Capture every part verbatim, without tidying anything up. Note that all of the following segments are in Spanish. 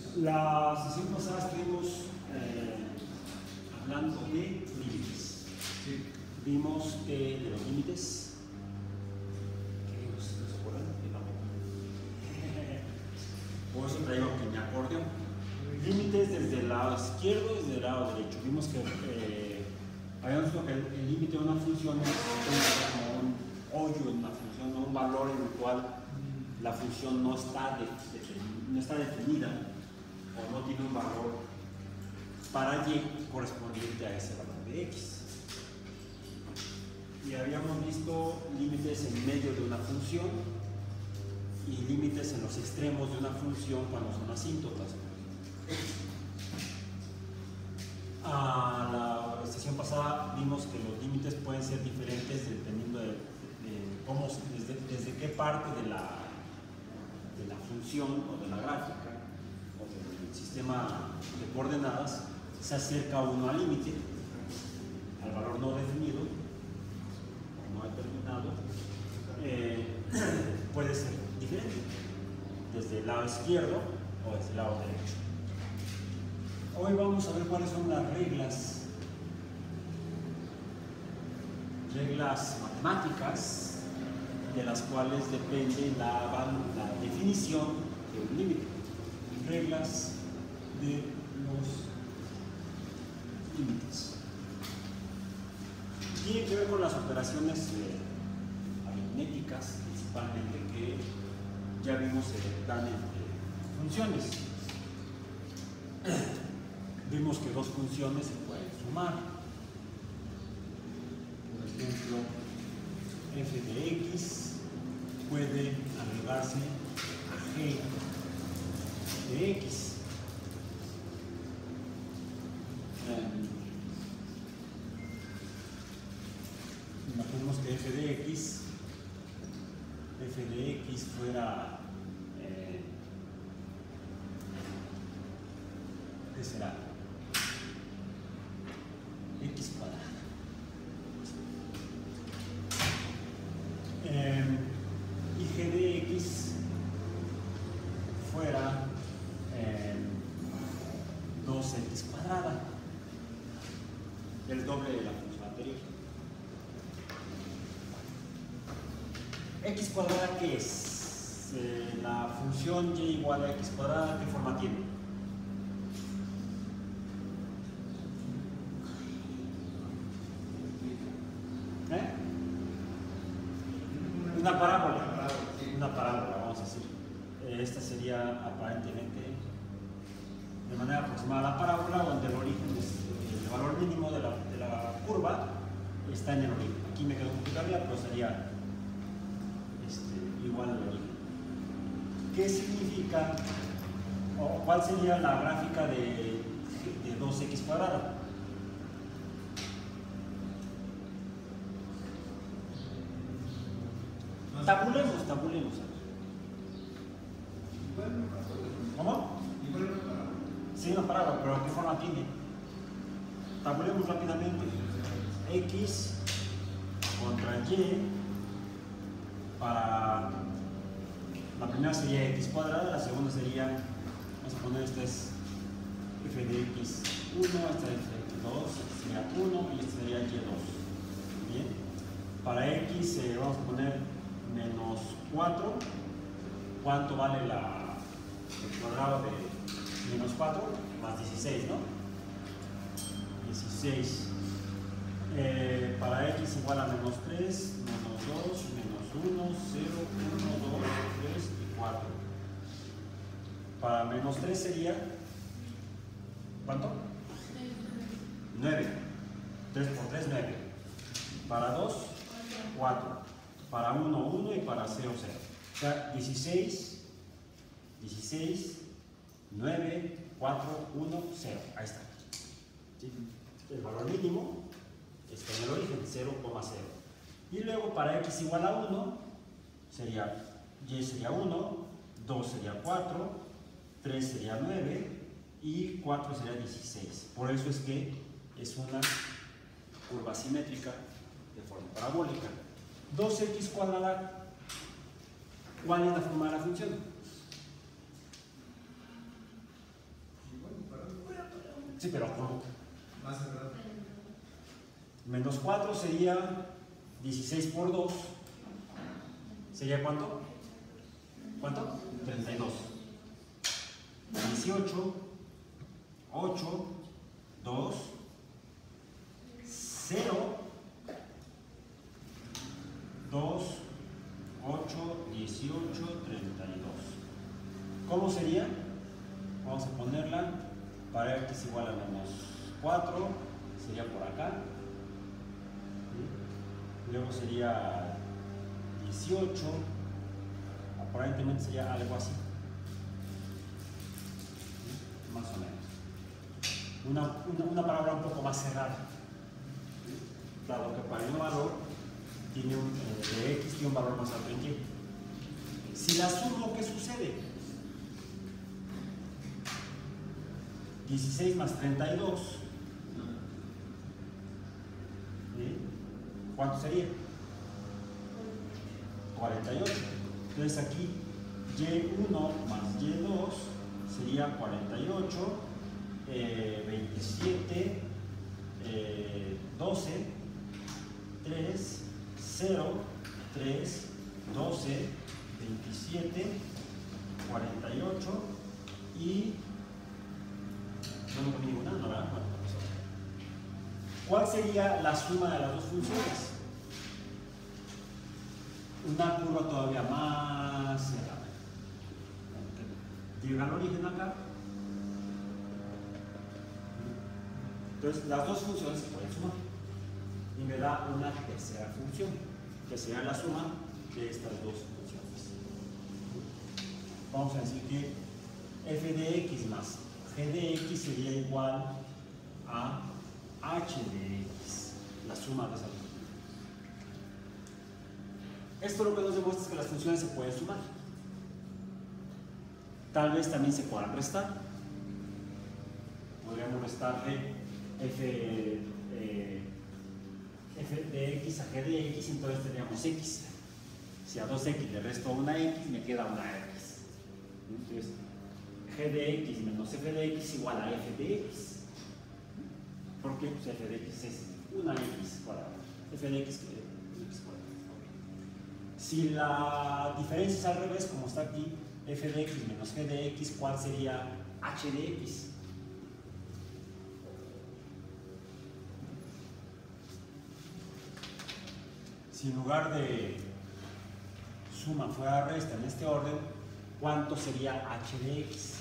La sesión pasada estuvimos eh, hablando de límites. Sí. Vimos eh, de los límites. ¿Qué vimos? ¿No se acuerdan? Yo tampoco. Por eso traigo aquí mi acordeón. Límites desde el lado izquierdo y desde el lado derecho. Vimos que eh, habíamos visto que el límite de una función es como un hoyo en una función, ¿no? Un valor en el cual la función no está, de, de, no está definida o no tiene un valor para y correspondiente a ese valor de x. Y habíamos visto límites en medio de una función y límites en los extremos de una función cuando son asíntotas. A la sesión pasada vimos que los límites pueden ser diferentes dependiendo de, de, de cómo, desde, desde qué parte de la, de la función o de la gráfica o del sistema de coordenadas se acerca uno al límite, al valor no definido o no determinado. Eh, puede ser diferente desde el lado izquierdo o desde el lado derecho. Hoy vamos a ver cuáles son las reglas, reglas matemáticas de las cuales depende la, la definición de un límite. Reglas de los límites. Tiene que ver con las operaciones eh, aritméticas, principalmente, que ya vimos se dan entre funciones. Vimos que dos funciones se pueden sumar. Por ejemplo, f de x puede agregarse a g de x. Um, imaginemos que f de x, f de x fuera, eh, ¿qué será? X cuadrada. Eh, y g de x fuera eh, dos x cuadrada, el doble de la función anterior. X cuadrada, ¿qué es? Eh, la función y igual a x cuadrada, ¿qué forma tiene? ¿Eh? Una parábola, una parábola, vamos a decir. Esta sería aparentemente de manera aproximada a la parábola, donde el origen es el valor mínimo de la, de la curva está en el origen. Aquí me quedó un poquito arriba, pero sería este, igual al origen. ¿Qué significa o cuál sería la gráfica de, de dos x cuadrada? Tabulemos, tabulemos. ¿Cómo? Sí, una parábola, pero ¿qué forma tiene? Tabulemos rápidamente. X contra Y para la primera sería x cuadrada, la segunda sería, vamos a poner, esta es f de x uno, esta es f de x dos, esta sería uno y esta sería y dos. Bien. Para x eh, vamos a poner menos cuatro. ¿Cuánto vale la, el cuadrado de menos cuatro? Más dieciséis, ¿no? dieciséis. Eh, para x igual a menos tres, menos dos, menos uno, cero, uno, dos, tres y cuatro. Para menos tres sería, ¿cuánto? nueve. tres por tres, nueve. Para dos, cuatro. Para uno, uno y para cero, cero. O sea, dieciséis, dieciséis, nueve, cuatro, uno, cero. Ahí está. ¿Sí? El valor mínimo está en el origen, cero coma cero. Y luego para x igual a uno, sería y sería uno, dos sería cuatro, tres sería nueve y cuatro sería dieciséis. Por eso es que es una curva simétrica de forma parabólica. dos x cuadrada, ¿cuál es la forma de la función? Sí, pero ¿cómo? Más cerrado. Menos cuatro sería dieciséis por dos. ¿Sería cuánto? ¿Cuánto? treinta y dos. dieciocho, ocho, dos, cero, dos, ocho, dieciocho, treinta y dos. ¿Cómo sería? Vamos a ponerla para x es igual a menos cuatro, sería por acá. ¿Sí? Luego sería dieciocho, aparentemente sería algo así. ¿Sí? Más o menos. Una, una, una palabra un poco más cerrada. ¿Sí? Claro que para el valor tiene un, eh, de x tiene un valor más alto en y. Si la sumo, ¿qué sucede? dieciséis más treinta y dos. ¿Sí? ¿Cuánto sería? cuarenta y ocho. Entonces aquí y uno más y dos sería cuarenta y ocho, eh, veintisiete, eh, doce, tres, cero, tres, doce, veintisiete, cuarenta y ocho y no me comí ninguna, ¿no? ¿Verdad? Bueno, vamos a ver. ¿Cuál sería la suma de las dos funciones? Una curva todavía más cerrada. Llega al origen acá. Entonces, las dos funciones se pueden sumar. Y me da una tercera función, que será la suma de estas dos funciones. Vamos a decir que f de x más g de x sería igual a h de x, la suma de esas dos. Esto lo que nos demuestra es que las funciones se pueden sumar. Tal vez también se puedan restar. Podríamos restarle f, eh, f de x a g de x, entonces tendríamos x. Si a dos x le resto una x, me queda una x. Entonces, g de x menos f de x igual a f de x. ¿Por qué? Pues f de x es una x cuadrada. F de x es x cuadrada. Si la diferencia es al revés, como está aquí, f de x menos g de x, ¿cuál sería h de x? Si en lugar de suma fuera resta en este orden, ¿cuánto sería h de x?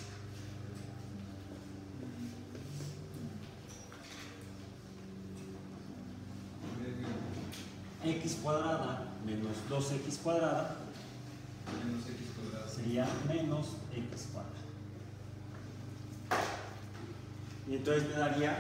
X cuadrada menos dos x cuadrada Menos x cuadrado. sería menos x cuadrada. Y entonces me daría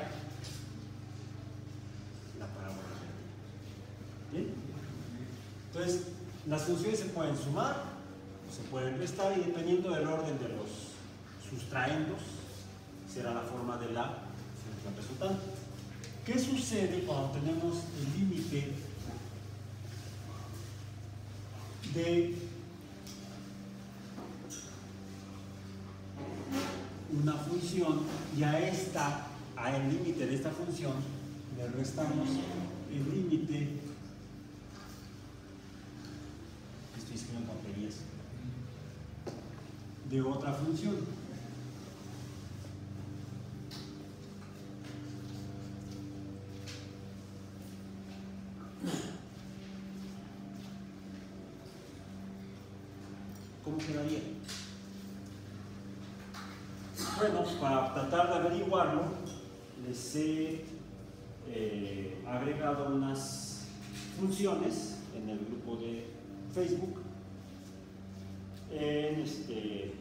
la parábola. ¿Bien? Entonces, las funciones se pueden sumar o se pueden restar y dependiendo del orden de los sustraendos será la forma de la función resultante. ¿Qué sucede cuando tenemos el límite de una función y a esta, a el límite de esta función le restamos el límite? Estoy escribiendo tonterías. De otra función. ¿Cómo quedaría? Bueno, para tratar de averiguarlo, les he eh, agregado unas funciones en el grupo de Facebook. En este.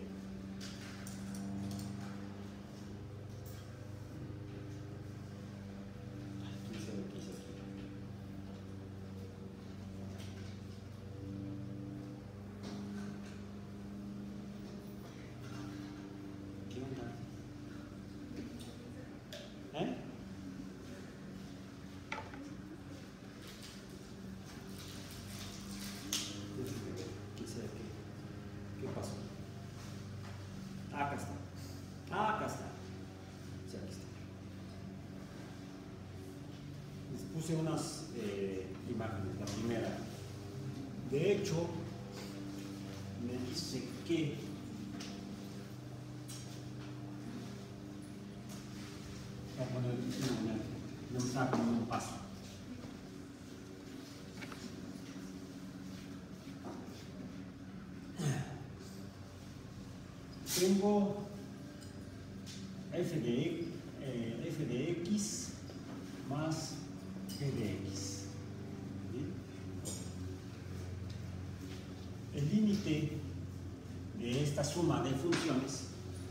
¿Eh? ¿Qué, qué pasó? puse unas eh, imágenes. La primera, de hecho, me dice que voy a poner no, no, no saco un paso. Tengo f de, eh, f de x más g de x. ¿Bien? El límite de esta suma de funciones,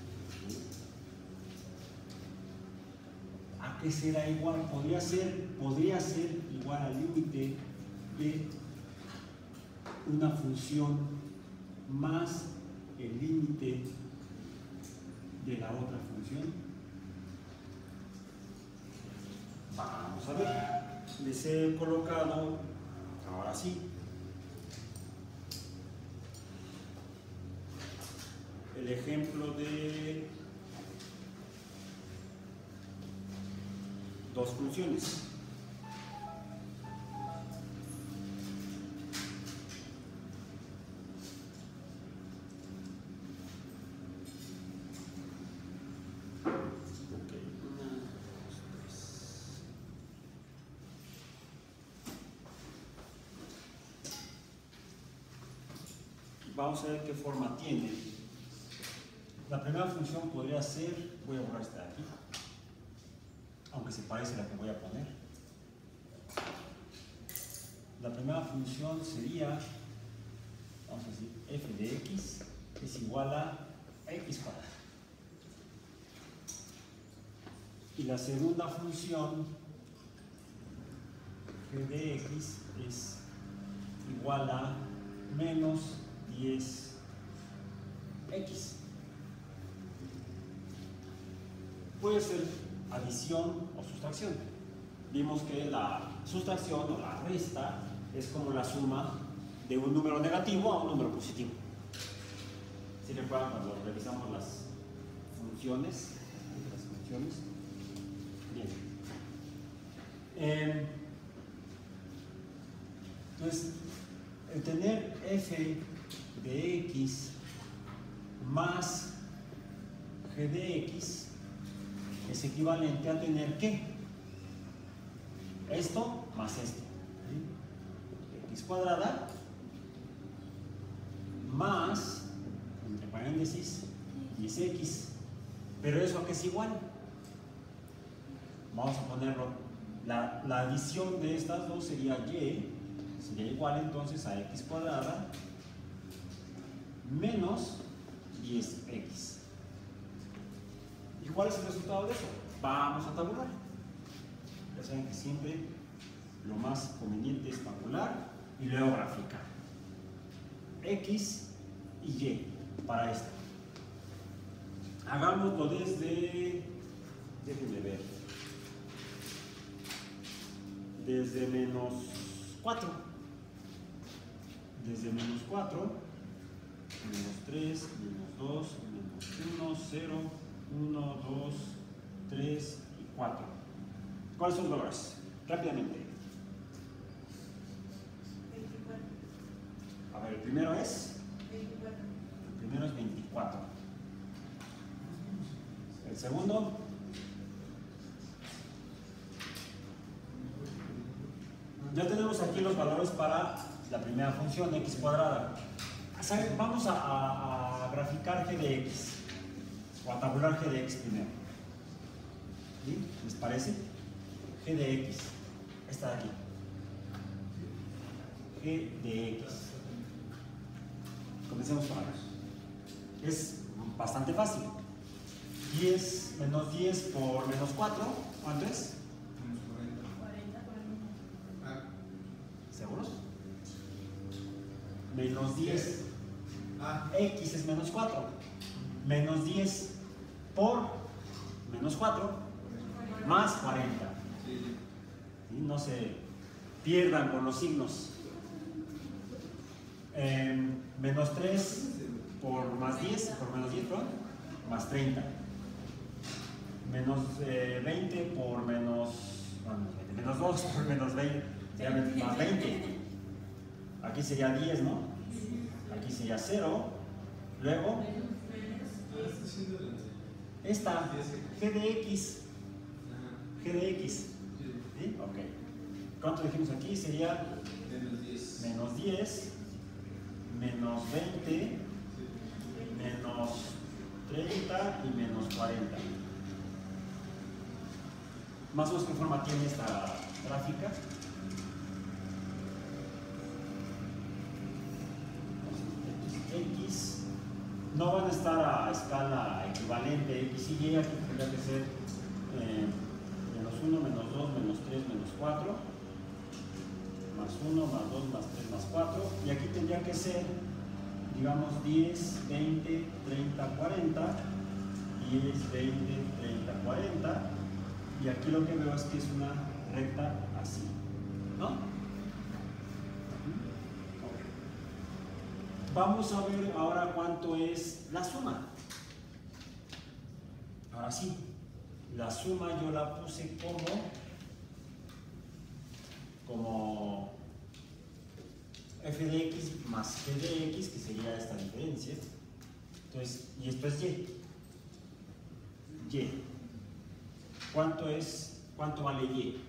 ¿a qué será igual? Podría ser, podría ser igual al límite de una función más el límite de la otra función. Vamos a ver. Les he colocado, ahora sí, el ejemplo de dos funciones. Vamos a ver qué forma tiene. La primera función podría ser, voy a borrar esta de aquí, aunque se parece a la que voy a poner. La primera función sería, vamos a decir, f de x es igual a x cuadrado. Y la segunda función, g de x, es igual a menos diez x. Puede ser adición o sustracción. Vimos que la sustracción o la resta es como la suma de un número negativo a un número positivo. ¿Sí recuerdan cuando revisamos las funciones? Las funciones. Bien. Eh, entonces, el tener f de x más g de x es equivalente a tener ¿qué? Esto más esto. ¿Sí? X cuadrada más, entre paréntesis, diez x. ¿Pero eso a qué es igual? Vamos a ponerlo. La, la adición de estas dos sería y, sería igual entonces a x cuadrada menos diez x. ¿Y cuál es el resultado de eso? Vamos a tabular. Ya saben que siempre lo más conveniente es tabular y luego graficar. X y y para esto. Hagámoslo desde, déjenme ver, desde menos cuatro. Desde menos cuatro, menos tres, menos dos, menos uno, cero, uno, dos, tres y cuatro. ¿Cuáles son los valores? Rápidamente. veinticuatro. A ver, el primero es. veinticuatro. El primero es veinticuatro. El segundo. Ya tenemos aquí los valores para la primera función, x cuadrada. ¿Saben? Vamos a, a, a graficar g de x, o a tabular g de x primero. ¿Sí? ¿Les parece? G de x, esta de aquí. G de x. Comencemos con algo. Es bastante fácil. diez menos diez por menos cuatro, ¿cuánto es? Menos cuarenta. cuarenta por el uno. Ah, ¿Seguros? Menos diez. ah, X es menos cuatro. Menos diez por menos cuatro más cuarenta. sí, sí. ¿Sí? No se pierdan con los signos. Eh, menos tres por más diez, por menos diez, perdón, más treinta. Menos eh, veinte por menos no, menos veinte, menos dos por menos veinte, sería más veinte. Aquí sería diez, ¿no? Aquí sería cero. Luego, esta, g de x. G de x. ¿Sí? Ok. ¿Cuánto dijimos aquí? Sería Menos diez. menos diez, menos veinte, menos treinta y menos cuarenta. Más o menos qué forma tiene esta gráfica. X no van a estar a escala equivalente, X y Y, aquí tendría que ser eh, menos uno, menos dos, menos tres, menos cuatro, más uno, más dos, más tres, más cuatro, y aquí tendría que ser, digamos, diez, veinte, treinta, cuarenta, diez, veinte, treinta, cuarenta, y aquí lo que veo es que es una recta así, ¿no? Vamos a ver ahora cuánto es la suma. Ahora sí, la suma yo la puse como, como f de x más g de x, que sería esta diferencia. Entonces, y esto es y. Y. ¿Cuánto es, cuánto vale y?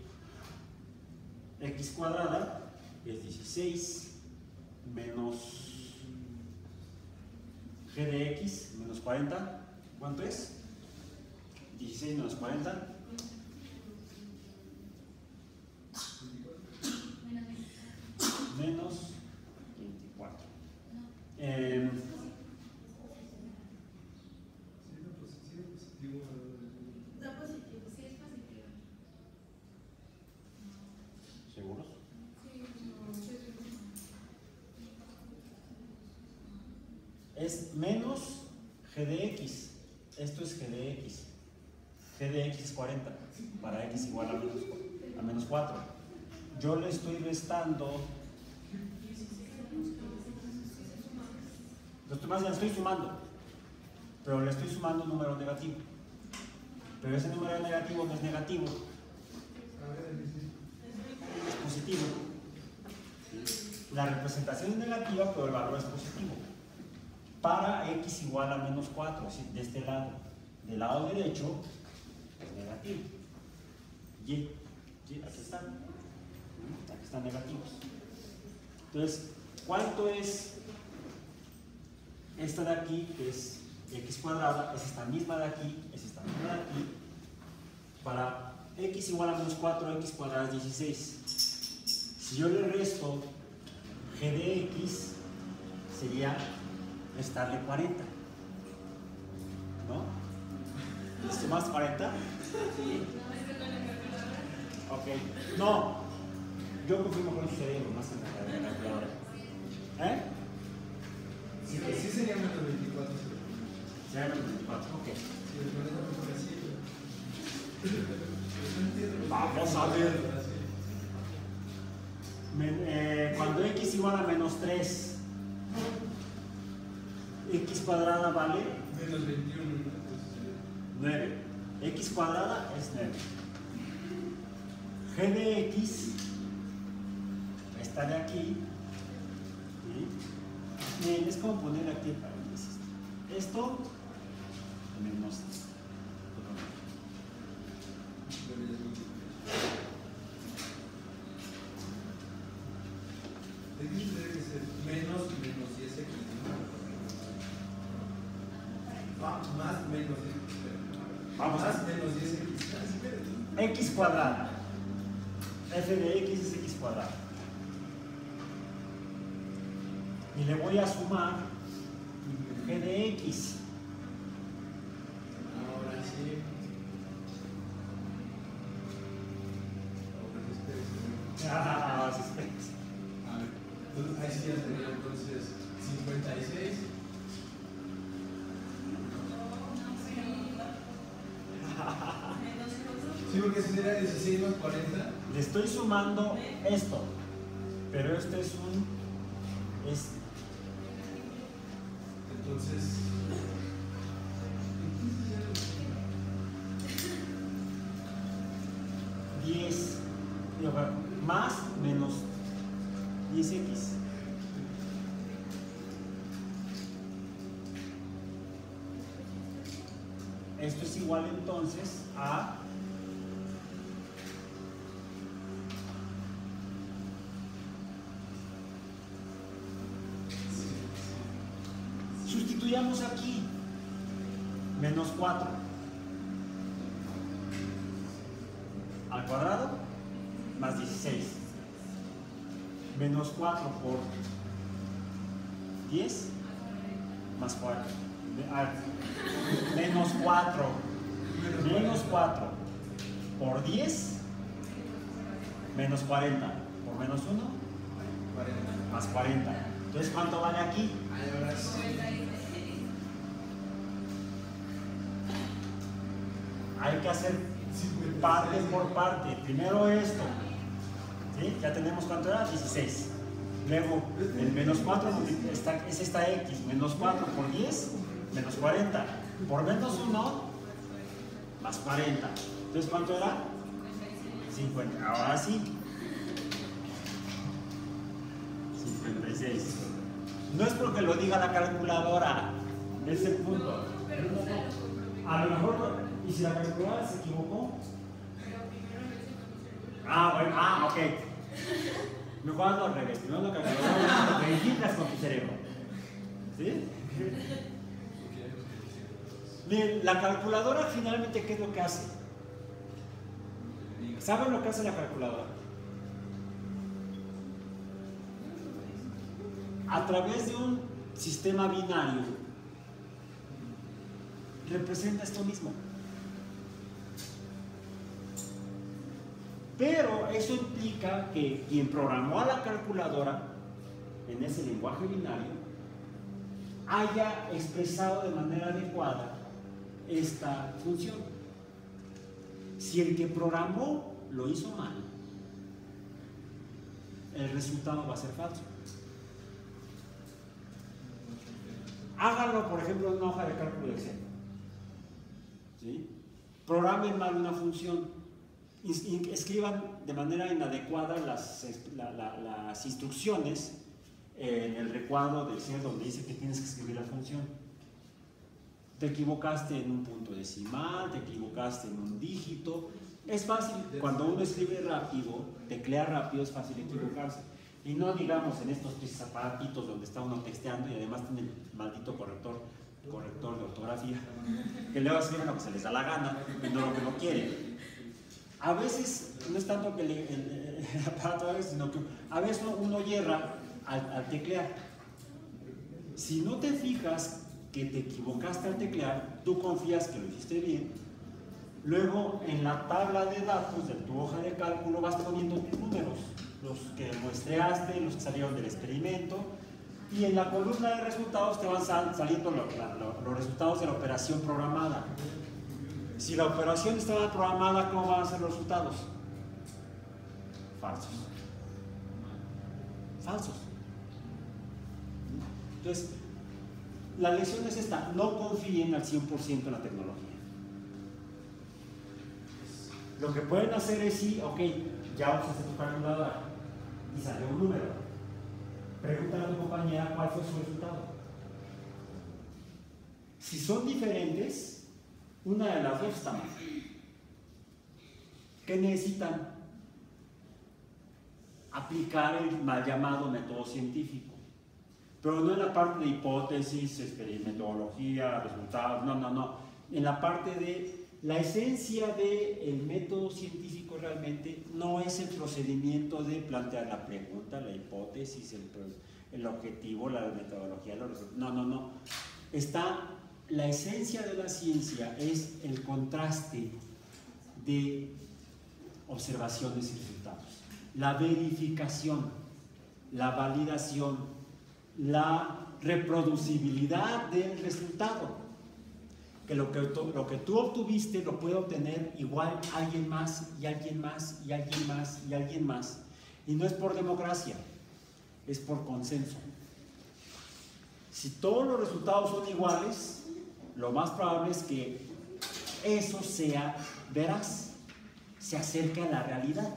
X cuadrada es dieciséis menos g de x menos cuarenta, ¿cuánto es? dieciséis menos cuarenta. Menos veinticuatro. Eh, Da positivo, sí es positivo. ¿Seguros? Es menos g de x. Esto es g de x. G de x es cuarenta. Para x igual a menos, a menos cuatro. Yo le estoy restando. Más bien, le estoy sumando. Pero le estoy sumando un número negativo. Pero ese número negativo no es negativo. Es positivo. La representación es negativa, pero el valor es positivo. Para x igual a menos cuatro, es decir, de este lado. Del lado derecho es negativo. Y, y aquí están. Aquí están negativos. Entonces, ¿cuánto es esta de aquí, que es x cuadrada? Es esta misma de aquí, es esta misma de aquí. Para x igual a menos cuatro, x cuadrada es dieciséis. Si yo le resto g de x, sería restarle cuarenta. ¿No? ¿Esto más cuarenta? Ok. No. Yo confirmo con su cerebro, más que en la calculadora. ¿Eh? Sí, sí sería menos veinticuatro. Sería menos veinticuatro, ok. Si le pones a mejor así. Vamos a ver. Men- eh, cuando x igual a menos tres, x cuadrada vale Menos veintiuno. nueve. X cuadrada es nueve. G de x está de aquí. ¿Sí? Bien, es como poner aquí el paréntesis. Esto menos. Tendría que ser menos menos diez x. Ah, más menos x. Vamos a Más menos diez x. x cuadrada. F de x es x cuadrada. Y le voy a sumar g de x. Ahora sí. Ah, sí, sí. A ver, entonces ahí sí ya sería entonces cincuenta y seis. Sí, porque si sería dieciséis más cuarenta. Le estoy sumando esto, pero esto es un es Entonces. diez. Esto es igual entonces a sustituyamos aquí menos cuatro al cuadrado más dieciséis menos cuatro por diez más cuatro. Ah, menos cuatro menos cuatro por diez menos cuarenta por menos uno más cuarenta. Entonces, ¿cuánto vale aquí? Hay que hacer parte por parte. Primero esto, ¿sí? Ya tenemos cuánto era, dieciséis. Luego el menos cuatro está, es esta x, menos cuatro por diez menos cuarenta, por menos uno más cuarenta. Entonces, ¿cuánto era? cincuenta. Ahora sí, cincuenta y seis. No es porque lo diga la calculadora, es el punto. A lo mejor, ¿y si la calculadora se equivocó? Ah, bueno, ah, ok. Mejor hazlo al revés. Primero la calculadora, verificas con tu cerebro. ¿Sí? Miren, la calculadora finalmente, ¿qué es lo que hace? ¿Saben lo que hace la calculadora? A través de un sistema binario representa esto mismo. Pero eso implica que quien programó a la calculadora en ese lenguaje binario haya expresado de manera adecuada esta función. Si el que programó lo hizo mal, el resultado va a ser falso. Háganlo, por ejemplo, en una hoja de cálculo de Excel. ¿Sí? Programen mal una función, escriban de manera inadecuada las, la, la, las instrucciones en el recuadro de Excel donde dice que tienes que escribir la función. Te equivocaste en un punto decimal, te equivocaste en un dígito. Es fácil, cuando uno escribe rápido, teclea rápido, es fácil equivocarse. Y no digamos en estos tres aparatitos donde está uno texteando y además tiene el maldito corrector, corrector de ortografía, que luego escriben lo que se les da la gana y no lo que no quieren. A veces no es tanto que el, el, el aparato, sino que a veces uno yerra al, al teclear. Si no te fijas que te equivocaste al teclear, tú confías que lo hiciste bien. Luego en la tabla de datos de tu hoja de cálculo vas poniendo tus números, los que muestreaste, los que salieron del experimento, y en la columna de resultados te van sal, saliendo lo, la, lo, los resultados de la operación programada. Si la operación estaba programada, ¿cómo van a ser los resultados? Falsos. Falsos. Entonces, la lección es esta: no confíen al cien por ciento en la tecnología. Lo que pueden hacer es, sí, ok, ya usaste tu calculadora y salió un número. Pregúntale a tu compañera cuál fue su resultado. Si son diferentes, una de las dos está mal. ¿Qué necesitan? Aplicar el mal llamado método científico. Pero no en la parte de hipótesis, metodología, resultados, no, no, no. En la parte de la esencia del método científico realmente no es el procedimiento de plantear la pregunta, la hipótesis, el, el objetivo, la metodología, los resultados. No, no, no. Está, la esencia de la ciencia es el contraste de observaciones y resultados, la verificación, la validación, la reproducibilidad del resultado. Que lo que, lo que tú obtuviste lo puede obtener igual alguien más y alguien más y alguien más y alguien más. Y no es por democracia, es por consenso. Si todos los resultados son iguales, lo más probable es que eso sea veraz, se acerque a la realidad.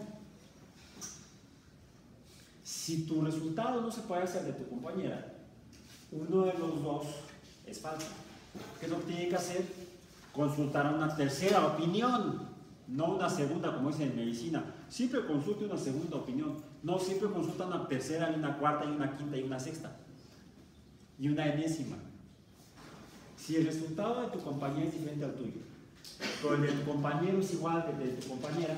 Si tu resultado no se puede hacer de tu compañera, uno de los dos es falso. ¿Qué es lo que tiene que hacer? consultar una tercera opinión, no una segunda como dicen en medicina. Siempre consulte una segunda opinión, no, siempre consulta una tercera y una cuarta y una quinta y una sexta y una enésima. Si el resultado de tu compañera es diferente al tuyo, pero el de tu compañero es igual al de tu compañera,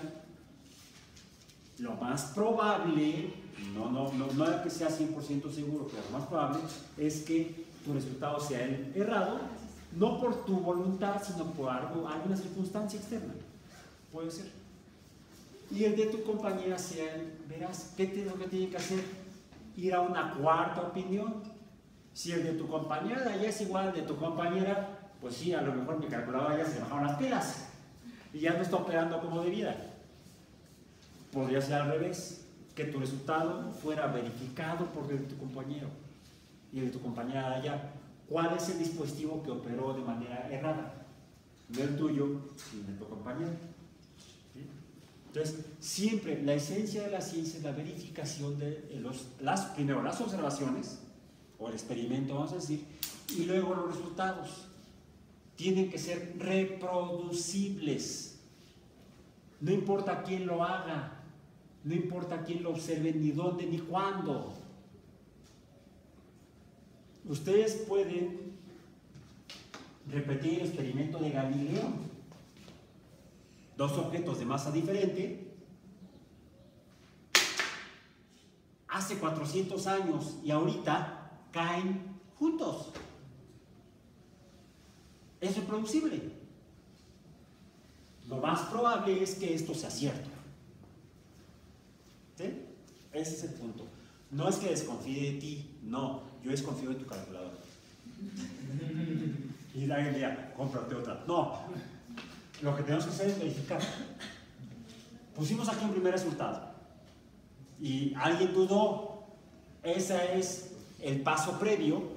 lo más probable, no, no, no, no es que sea cien por ciento seguro, pero lo más probable es que tu resultado sea el errado, no por tu voluntad, sino por algo, alguna circunstancia externa. Puede ser. Y el de tu compañera sea el, verás, ¿qué es lo que tiene que hacer? Ir a una cuarta opinión. Si el de tu compañera ya es igual al de tu compañera, pues sí, a lo mejor mi calculadora ya se bajaron las pilas y ya no está operando como debida. Podría ser al revés, que tu resultado fuera verificado por el de tu compañero y el de tu compañera de allá. ¿Cuál es el dispositivo que operó de manera errada? No el tuyo, sino el de tu compañero. ¿Sí? Entonces, siempre la esencia de la ciencia es la verificación de los, las, primero las observaciones, o el experimento, vamos a decir, y luego los resultados. Tienen que ser reproducibles. No importa quién lo haga, no importa quién lo observe, ni dónde, ni cuándo. Ustedes pueden repetir el experimento de Galileo. Dos objetos de masa diferente, hace cuatrocientos años y ahorita caen juntos. Es reproducible. Lo más probable es que esto sea cierto. ¿Sí? Ese es el punto. No es que desconfíe de ti, no. Yo desconfío de tu calculadora. Y alguien diga, cómprate otra. No. Lo que tenemos que hacer es verificar. Pusimos aquí un primer resultado. Y alguien dudó. Ese es el paso previo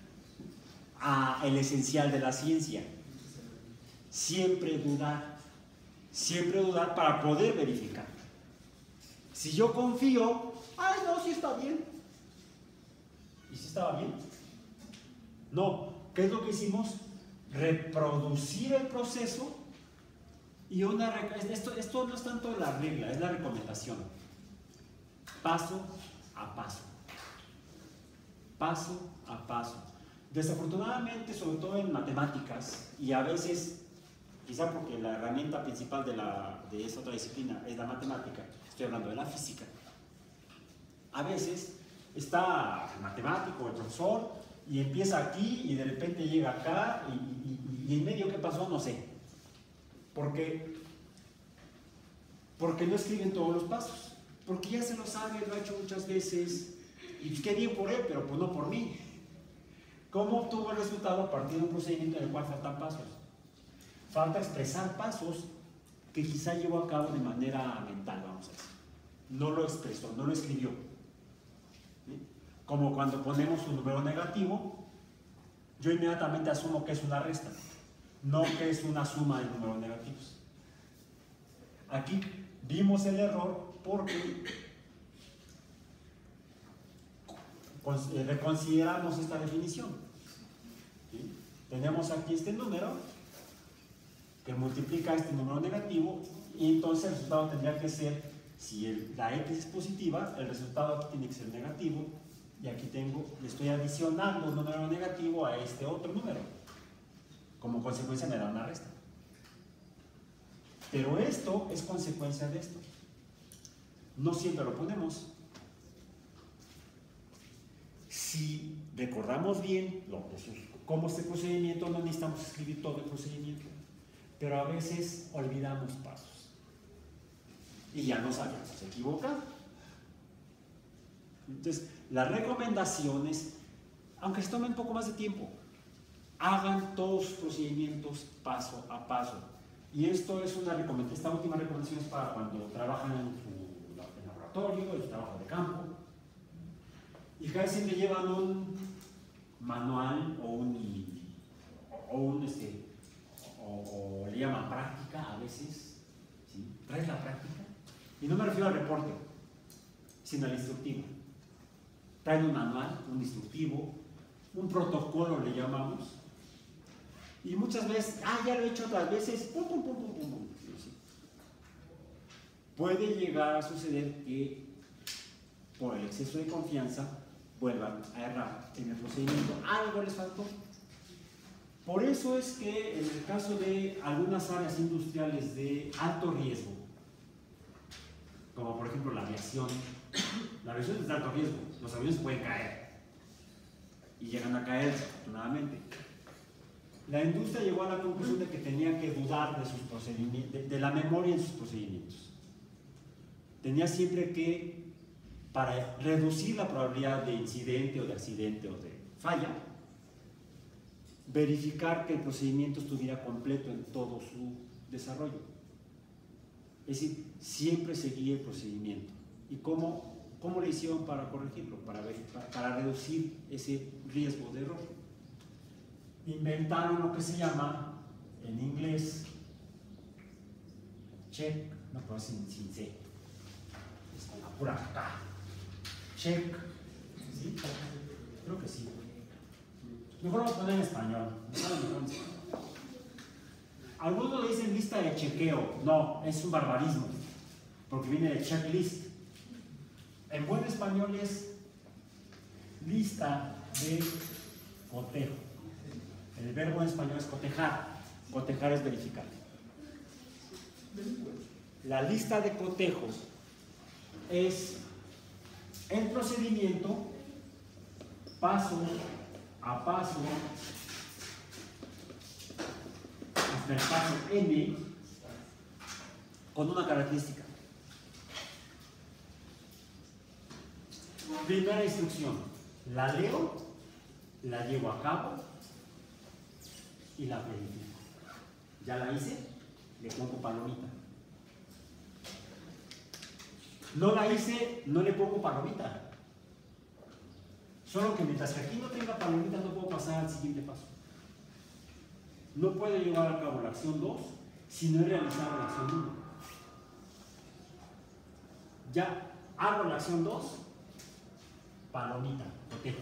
al esencial de la ciencia. Siempre dudar. Siempre dudar para poder verificar. Si yo confío, ay no, sí está bien. ¿Y si estaba bien? No. ¿Qué es lo que hicimos? Reproducir el proceso y una... Esto, esto no es tanto la regla, es la recomendación. Paso a paso. Paso a paso. Desafortunadamente, sobre todo en matemáticas, y a veces, quizá porque la herramienta principal de, la, de esa otra disciplina es la matemática, estoy hablando de la física, a veces está el matemático, el profesor, y empieza aquí y de repente llega acá, y, y, y en medio ¿qué pasó? No sé. Porque, porque no escriben todos los pasos, porque ya se lo sabe, lo ha hecho muchas veces, y pues qué bien por él, pero pues no por mí. ¿Cómo obtuvo el resultado a partir de un procedimiento en el cual faltan pasos? Falta expresar pasos que quizá llevó a cabo de manera mental, vamos a decir. No lo expresó, no lo escribió. ¿Sí? Como cuando ponemos un número negativo, yo inmediatamente asumo que es una resta, no que es una suma de números negativos. Aquí vimos el error porque reconsideramos esta definición. ¿Sí? Tenemos aquí este número que multiplica este número negativo y entonces el resultado tendría que ser, si el, la x es positiva, el resultado aquí tiene que ser negativo y aquí tengo, le estoy adicionando un número negativo a este otro número. Como consecuencia me da una resta. Pero esto es consecuencia de esto. No siempre lo ponemos. Si recordamos bien lo, cómo este procedimiento, no necesitamos escribir todo el procedimiento, pero a veces olvidamos pasos y ya nos habíamos equivocado. Entonces, la recomendación es, aunque se tome un poco más de tiempo, hagan todos los procedimientos paso a paso. Y esto es una recomendación, esta última recomendación es para cuando trabajan en su laboratorio, en su trabajo de campo. Y casi siempre llevan un manual o un, o un este, o, o le llaman práctica a veces, ¿sí? ¿Traes la práctica? Y no me refiero al reporte, sino al instructivo. Traen un manual, un instructivo, un protocolo le llamamos, Y muchas veces, ah, ya lo he hecho otras veces, pum, pum, pum, pum, pum, pum. Sí. Puede llegar a suceder que por el exceso de confianza vuelvan a errar en el procedimiento. Algo les faltó. Por eso es que en el caso de algunas áreas industriales de alto riesgo, como por ejemplo la aviación, la aviación es de alto riesgo, los aviones pueden caer y llegan a caer desafortunadamente. La industria llegó a la conclusión de que tenía que dudar de, sus procedimientos, de, de la memoria en sus procedimientos. Tenía siempre que, para reducir la probabilidad de incidente o de accidente o de falla, verificar que el procedimiento estuviera completo en todo su desarrollo. Es decir, siempre seguir el procedimiento. ¿Y cómo, cómo le hicieron para corregirlo? Para, para, para reducir ese riesgo de error. Inventaron lo que se llama, en inglés, check, no puedo sin, sin C, es con la pura K. Check, ¿sí? Creo que sí. Mejor lo voy a poner en español. Algunos le dicen lista de chequeo. No, es un barbarismo, porque viene de checklist. En buen español es lista de cotejo. El verbo en español es cotejar. Cotejar es verificar. La lista de cotejos es el procedimiento paso a paso hasta el paso N con una característica. Primera instrucción, la leo, la llevo a cabo y la verifico. Ya la hice, le pongo palomita. No la hice, no le pongo palomita. Solo que mientras que aquí no tenga palomita no puedo pasar al siguiente paso. No puedo llevar a cabo la acción dos si no he realizado la acción uno. Ya hago la acción dos, palomita, cotejo.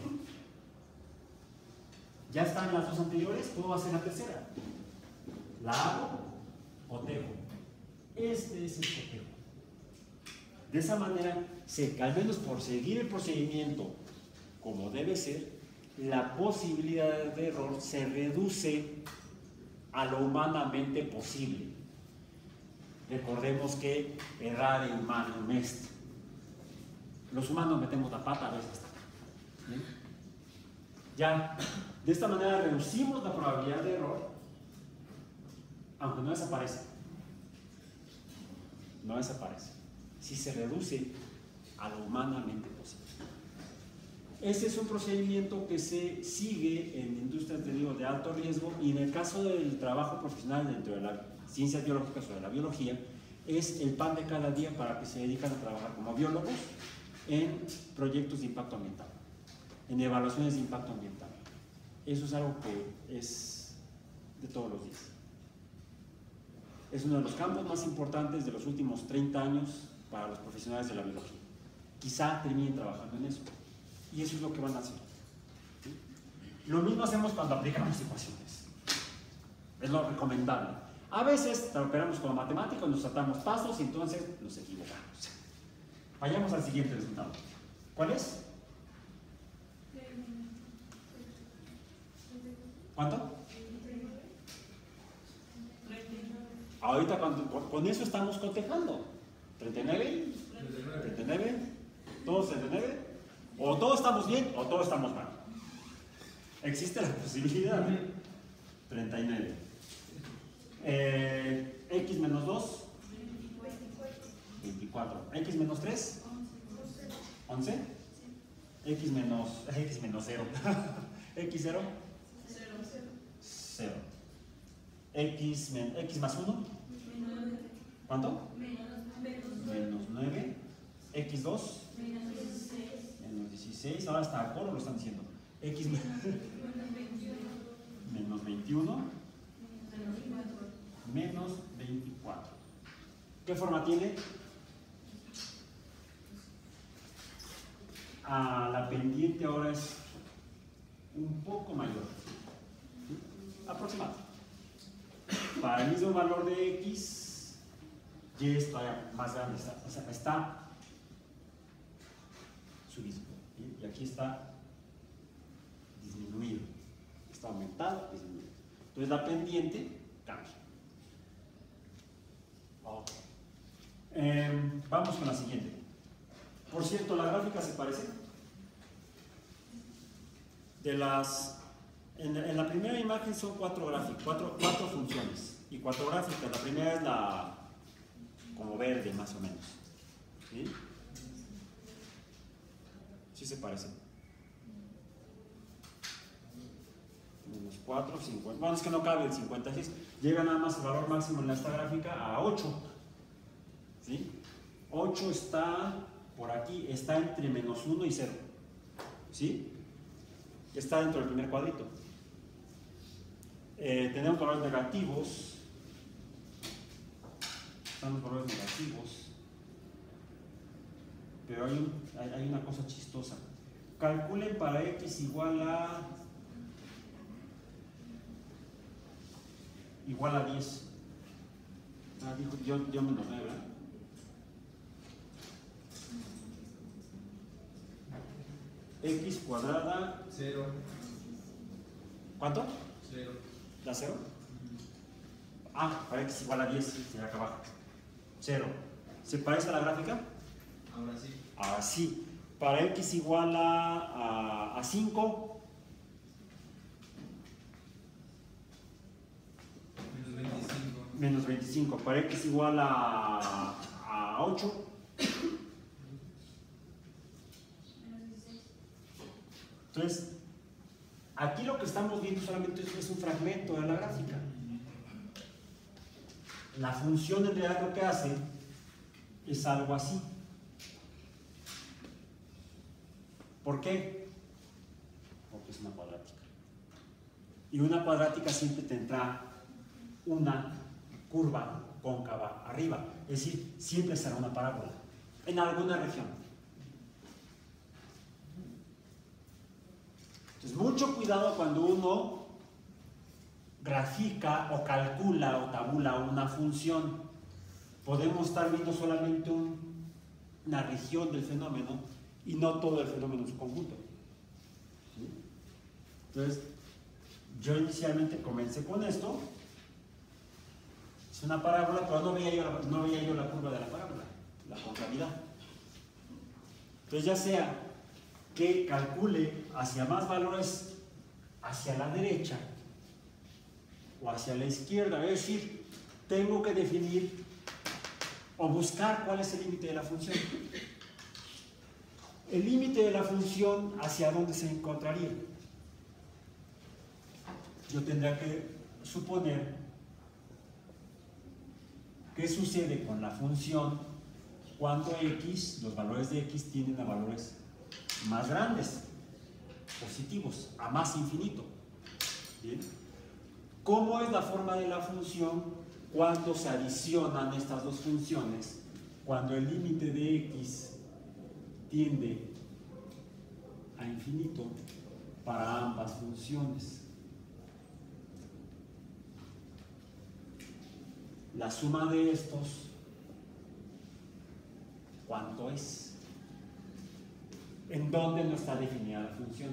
Ya están las dos anteriores, puedo hacer la tercera. La hago, cotejo. Este es el cotejo. De esa manera, sé que al menos por seguir el procedimiento como debe ser, la posibilidad de error se reduce a lo humanamente posible. Recordemos que errare humanum est. Los humanos metemos la pata a veces. ¿Sí? Ya, de esta manera reducimos la probabilidad de error, aunque no desaparece. No desaparece. Si se reduce a lo humanamente posible. Ese es un procedimiento que se sigue en industrias de, digo, de alto riesgo, y en el caso del trabajo profesional dentro de las ciencias biológicas o de la biología, es el pan de cada día para que se dedican a trabajar como biólogos en proyectos de impacto ambiental, en evaluaciones de impacto ambiental. Eso es algo que es de todos los días. Es uno de los campos más importantes de los últimos treinta años para los profesionales de la biología. Quizá terminen trabajando en eso. Y eso es lo que van a hacer. ¿Sí? Lo mismo hacemos cuando aplicamos ecuaciones. Es lo recomendable. A veces operamos con matemáticos, nos saltamos pasos y entonces nos equivocamos. Vayamos al siguiente resultado. ¿Cuál es? ¿Cuánto? Ahorita cuando, con, con eso estamos cotejando. ¿treinta y nueve? ¿treinta y nueve? ¿Todos treinta y nueve? O todos estamos bien o todos estamos mal. Existe la posibilidad. treinta y nueve. Eh, X menos dos. veinticuatro. X menos tres. once. X menos, X menos cero. X cero. cero. X, men, X más uno. ¿Cuánto? Menos nueve. X dos. Menos dieciséis. Ahora está a coro, lo están diciendo. X menos veintiuno. Menos veinticuatro. ¿Qué forma tiene? Ah, la pendiente ahora es un poco mayor. Aproximado. para el mismo valor de X, Y es todavía más grande, está, o sea, está subido, ¿sí? Y aquí está disminuido, está aumentado, disminuido. Entonces la pendiente cambia. Okay. Eh, vamos con la siguiente. Por cierto, la gráfica se parece. De las, en, en la primera imagen son cuatro gráficas, cuatro, cuatro funciones y cuatro gráficas. La primera es la como verde más o menos. ¿Sí? Sí se parece. Menos cuatro, cincuenta. Bueno, es que no cabe el cincuenta y seis. Llega nada más el valor máximo en esta gráfica a ocho. ¿Sí? ocho está por aquí, está entre menos uno y cero. ¿Sí? Está dentro del primer cuadrito. Eh, tenemos valores negativos. Están los valores negativos. Pero hay, un, hay, hay una cosa chistosa. Calculen para X igual a igual a diez. Ah, dijo, yo, yo menos nueve, ¿verdad? X cuadrada. Cero. ¿Cuánto? Cero. ¿La cero? Ah, para X igual a diez, se acá abajo. Cero. ¿Se parece a la gráfica? Ahora sí. Ahora sí. Para X igual a, a, a cinco. Menos veinticinco. Menos veinticinco. Para X igual a, a ocho. Entonces, aquí lo que estamos viendo solamente es un fragmento de la gráfica. La función en realidad lo que hace es algo así. ¿Por qué? Porque es una cuadrática. Y una cuadrática siempre tendrá una curva cóncava arriba. Es decir, siempre será una parábola en alguna región. Entonces, mucho cuidado cuando uno grafica o calcula o tabula una función. Podemos estar viendo solamente un, una región del fenómeno y no todo el fenómeno en su conjunto. ¿Sí? Entonces, yo inicialmente comencé con esto. Es una parábola, pero no veía yo la, no veía yo la curva de la parábola, la concavidad. Entonces, ya sea que calcule hacia más valores hacia la derecha o hacia la izquierda, es decir, tengo que definir o buscar cuál es el límite de la función. El límite de la función, ¿hacia dónde se encontraría? Yo tendría que suponer qué sucede con la función cuando X, los valores de X tienden a valores más grandes, positivos, a más infinito. ¿Bien? ¿Cómo es la forma de la función cuando se adicionan estas dos funciones? Cuando el límite de X tiende a infinito para ambas funciones. La suma de estos, ¿cuánto es? ¿En dónde no está definida la función?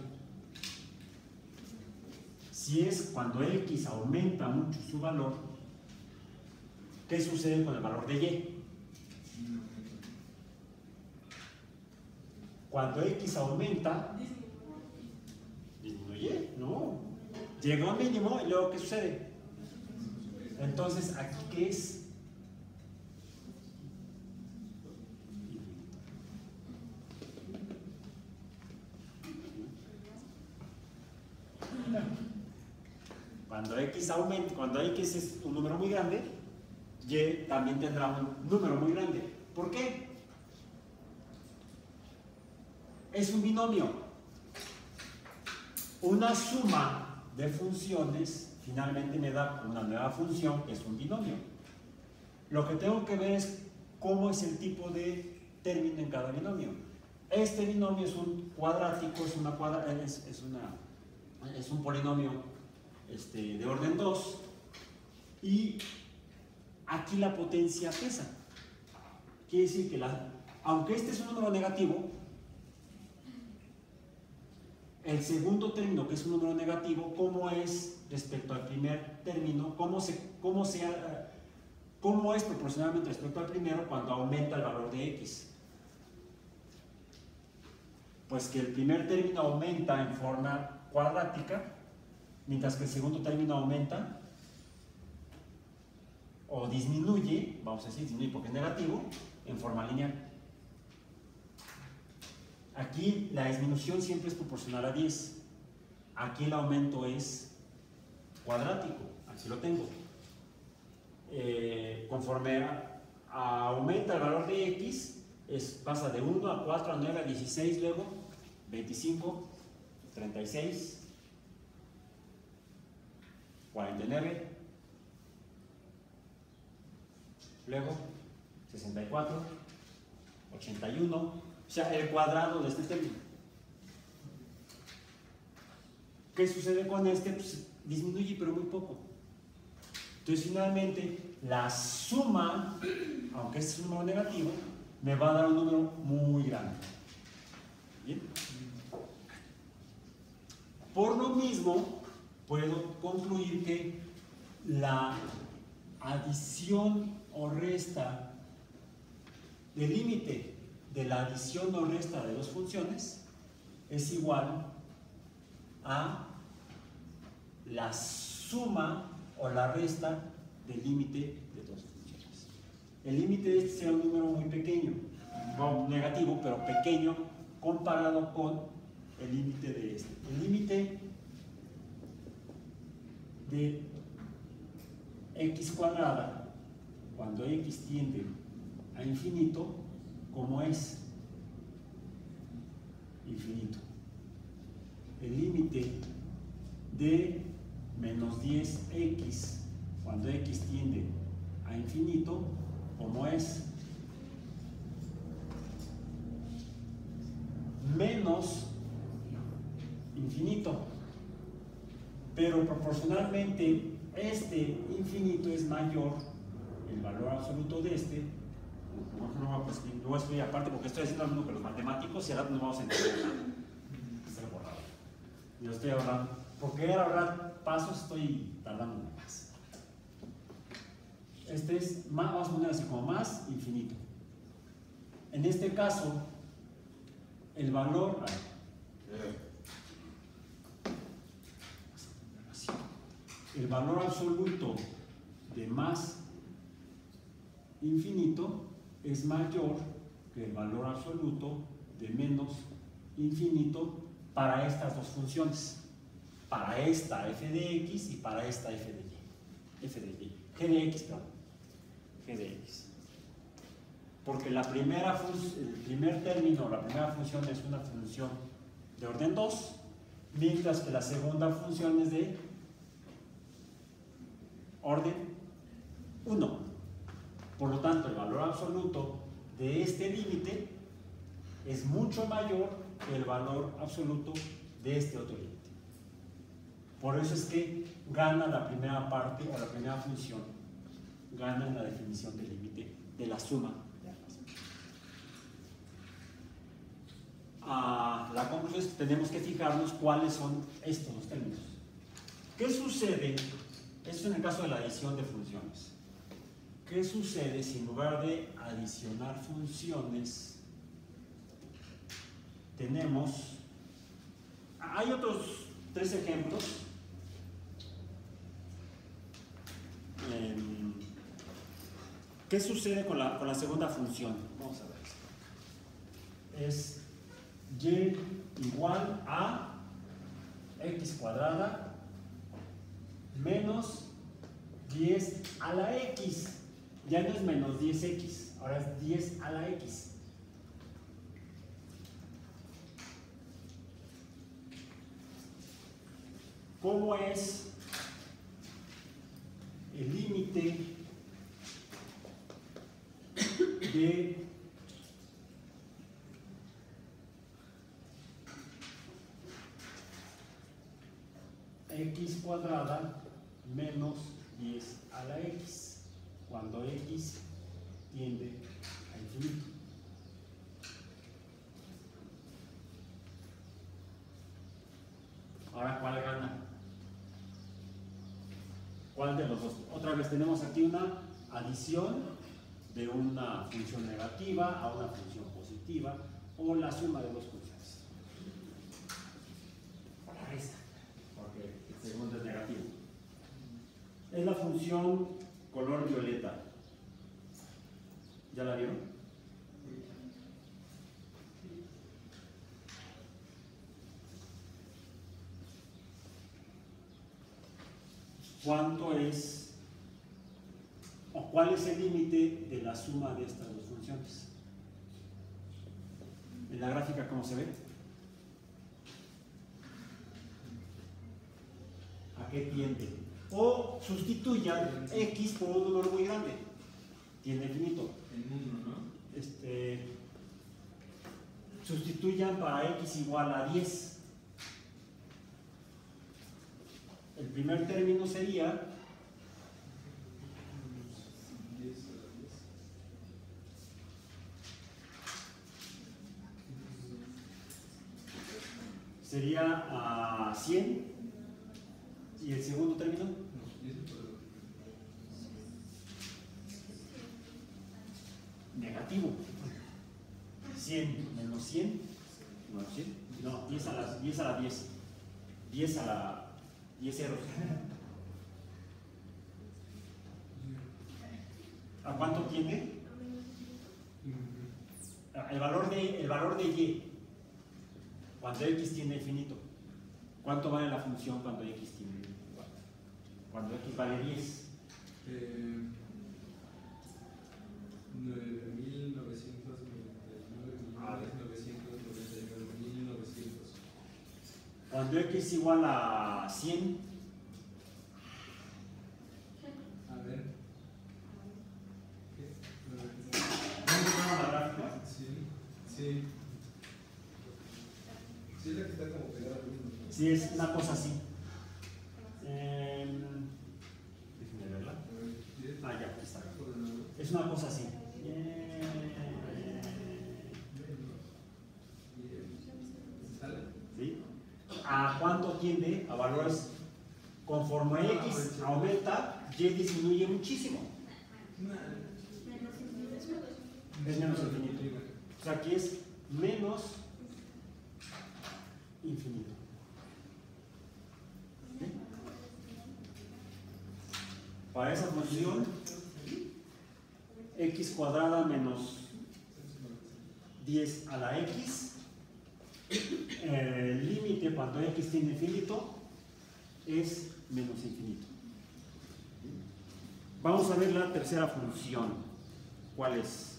Si es cuando X aumenta mucho su valor, ¿qué sucede con el valor de Y? Cuando X aumenta, disminuye, no. Llega a un mínimo y luego ¿qué sucede? Entonces, ¿aquí qué es? Cuando X aumenta, cuando X es un número muy grande, Y también tendrá un número muy grande. ¿Por qué? Es un binomio. Una suma de funciones finalmente me da una nueva función que es un binomio. Lo que tengo que ver es cómo es el tipo de término en cada binomio. Este binomio es un cuadrático, es, una cuadra, es, es, una, es un polinomio este, de orden dos. Y aquí la potencia pesa. Quiere decir que la, aunque este es un número negativo, el segundo término, que es un número negativo, ¿cómo es respecto al primer término? ¿Cómo, se, cómo, se, cómo es proporcionalmente respecto al primero cuando aumenta el valor de x? Pues que el primer término aumenta en forma cuadrática, mientras que el segundo término aumenta o disminuye, vamos a decir disminuye porque es negativo, en forma lineal. Aquí la disminución siempre es proporcional a diez. Aquí el aumento es cuadrático, así lo tengo. Eh, conforme a, a aumenta el valor de x, es, pasa de uno a cuatro, a nueve, a dieciséis, luego veinticinco, treinta y seis, cuarenta y nueve, luego sesenta y cuatro, ochenta y uno, o sea, el cuadrado de este término. ¿Qué sucede con este? Pues disminuye, pero muy poco. Entonces, finalmente, la suma, aunque este es un número negativo, me va a dar un número muy grande. ¿Bien? Por lo mismo, puedo concluir que la adición o resta del límite de la adición o resta de dos funciones es igual a la suma o la resta del límite de dos funciones. El límite de este será un número muy pequeño, no negativo, pero pequeño comparado con el límite de este. El límite de x cuadrada, cuando x tiende a infinito, ¿cómo es? Infinito. El límite de menos diez x, cuando x tiende a infinito, ¿cómo es? Menos infinito. Pero proporcionalmente este infinito es mayor, el valor absoluto de este. No, no, no, pues, no voy a escribir aparte porque estoy haciendo lo mismo que los matemáticos y ahora no vamos a entender nada. Está borrado. Yo estoy ahorrando. Por querer ahorrar pasos estoy tardando más. Este es más, vamos a poner así como más infinito. En este caso, el valor. El valor absoluto de más infinito es mayor que el valor absoluto de menos infinito para estas dos funciones, para esta f de x y para esta f de y, f de y, g de x, perdón, g de x. Porque la primera el primer término, la primera función es una función de orden dos, mientras que la segunda función es de orden uno. Por lo tanto, el valor absoluto de este límite es mucho mayor que el valor absoluto de este otro límite. Por eso es que gana la primera parte o la primera función, gana en la definición del límite de la suma de ambas. Ah, la conclusión es que tenemos que fijarnos cuáles son estos dos términos. ¿Qué sucede? Esto es en el caso de la adición de funciones. ¿Qué sucede si en lugar de adicionar funciones tenemos... Hay otros tres ejemplos. ¿Qué sucede con la, con la segunda función? Vamos a ver. Es y igual a x cuadrada menos diez a la x. Ya no es menos diez x, ahora es diez a la x. ¿Cómo es el límite de x cuadrada menos diez a la tiende a infinito. Ahora, ¿cuál gana? ¿Cuál de los dos? Otra vez tenemos aquí una adición de una función negativa a una función positiva, o la suma de dos funciones. La resta, porque el segundo es negativo. Es la función color violeta. ¿Ya la vieron? ¿Cuánto es, o cuál es el límite de la suma de estas dos funciones? En la gráfica, ¿cómo se ve? ¿A qué tiende? O sustituyan x por un número muy grande. Tiende infinito. En uno, ¿no? Este, sustituyan para x igual a diez. El primer término sería sería a cien, y el segundo término negativo. cien menos cien, no, cien, no, diez a la diez a la diez, diez a la diez ceros. ¿A cuánto tiende? El valor de, el valor de y, cuando x tiende infinito. ¿Cuánto vale la función cuando x tiende cuatro? Cuando x vale diez. Eh, nueve mil novecientos noventa y nueve, novecientos noventa y nueve mil novecientos. Cuando x igual a cien. A ver. ¿Qué? ¿Dónde está la gráfica? Sí, sí. Sí, es la que está como pegada al uno. Sí, es una cosa así. Eh, déjenme verla. Ah, ya, aquí está. Es una cosa así. Eh, ¿sí? ¿A cuánto tiende? A valores conforme x aumenta, y disminuye muchísimo. Es menos infinito. O sea, aquí es menos infinito. ¿Sí? Para esa función, x cuadrada menos diez a la x, el límite cuando x tiene infinito es menos infinito. Vamos a ver la tercera función. ¿Cuál es?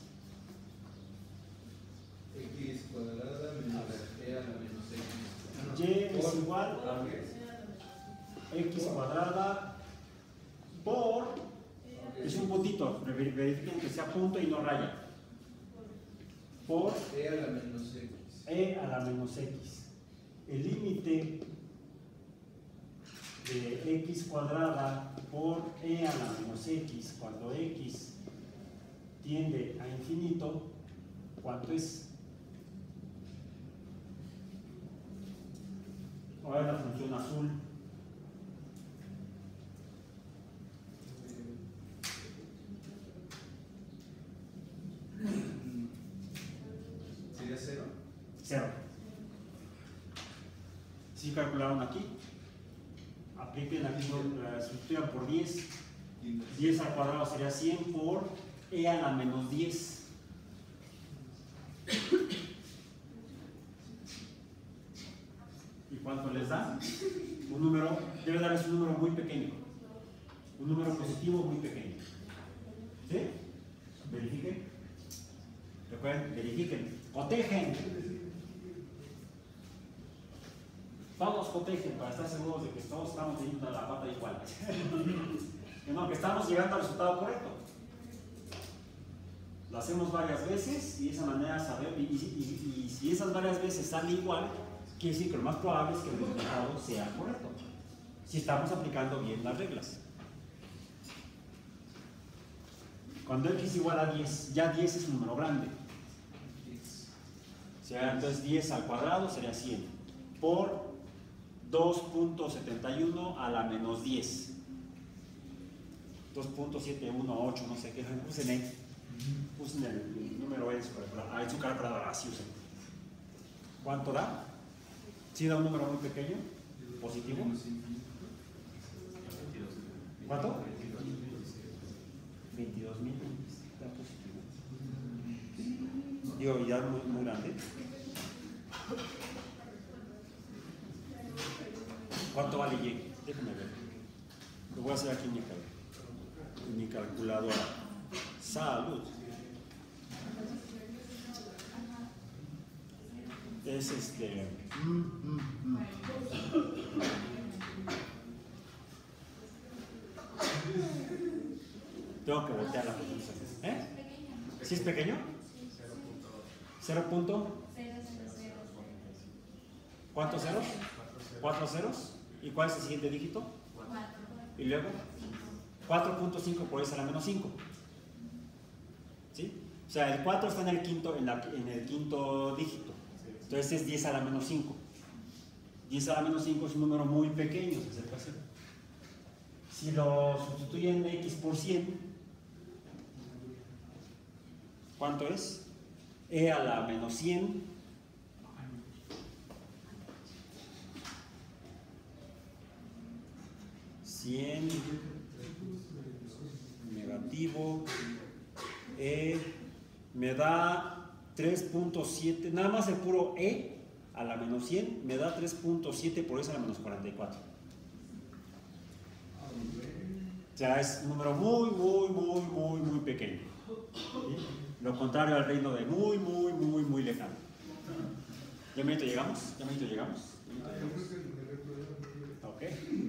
X cuadrada menos e a la menos x. Y es igual a x cuadrada por, es un puntito, verifiquen que sea punto y no raya, por e a la menos x. e a la menos x. El límite de x cuadrada por e a la menos x cuando x tiende a infinito, ¿cuánto es? Ahora la función azul. ¿Sería cero? Cero. ¿Sí calcularon aquí? Apliquen aquí, uh, sustituyan por diez. diez al cuadrado sería cien por e a la menos diez. ¿Y cuánto les da? Un número, debe darles un número muy pequeño. Un número positivo muy pequeño. ¿Sí? Verifiquen. Recuerden, verifiquen. Cotejen. Todos cotejen para estar seguros de que todos estamos teniendo la pata igual. Que no, que estamos llegando al resultado correcto. Lo hacemos varias veces y de esa manera sabemos, y, y, y, y si esas varias veces sale igual, quiere decir que lo más probable es que el resultado sea correcto, si estamos aplicando bien las reglas. Cuando x igual a diez, ya diez es un número grande. O sea, entonces diez al cuadrado sería cien por dos punto setenta y uno a la menos diez. dos punto setecientos dieciocho, no sé qué, usen ahí. Usen el número en su calculadora. Ah, en su calculadora, así usen. ¿Cuánto da? ¿Sí da un número muy pequeño? ¿Positivo? ¿Cuánto? veintidós mil. Da positivo. Digo, ya muy, muy grande. ¿Cuánto vale Y? Déjame ver. Lo voy a hacer aquí en mi, cal en mi calculadora. Salud. Es este. Mm, mm, mm. Tengo que voltear la potencia. ¿Eh? ¿Sí es pequeño? ¿Cero punto? ¿Cuántos ceros? ¿Cuatro ceros? ¿Y cuál es el siguiente dígito? ¿Y luego? cuatro punto cinco por eso a la menos cinco. ¿Sí? O sea, el cuatro está en el quinto, en, la, en el quinto dígito. Entonces es diez a la menos cinco. diez a la menos cinco es un número muy pequeño, se acerca a cero. Si lo sustituyen en x por cien, ¿cuánto es? E a la menos cien. cien negativo. E me da tres punto siete. Nada más el puro E a la menos cien me da tres punto siete por eso a la menos cuarenta y cuatro. O sea, es un número muy, muy, muy, muy, muy pequeño. ¿Sí? Lo contrario al reino de muy, muy, muy, muy lejano. ¿Ya me llegamos? ¿Ya me llegamos? Ok.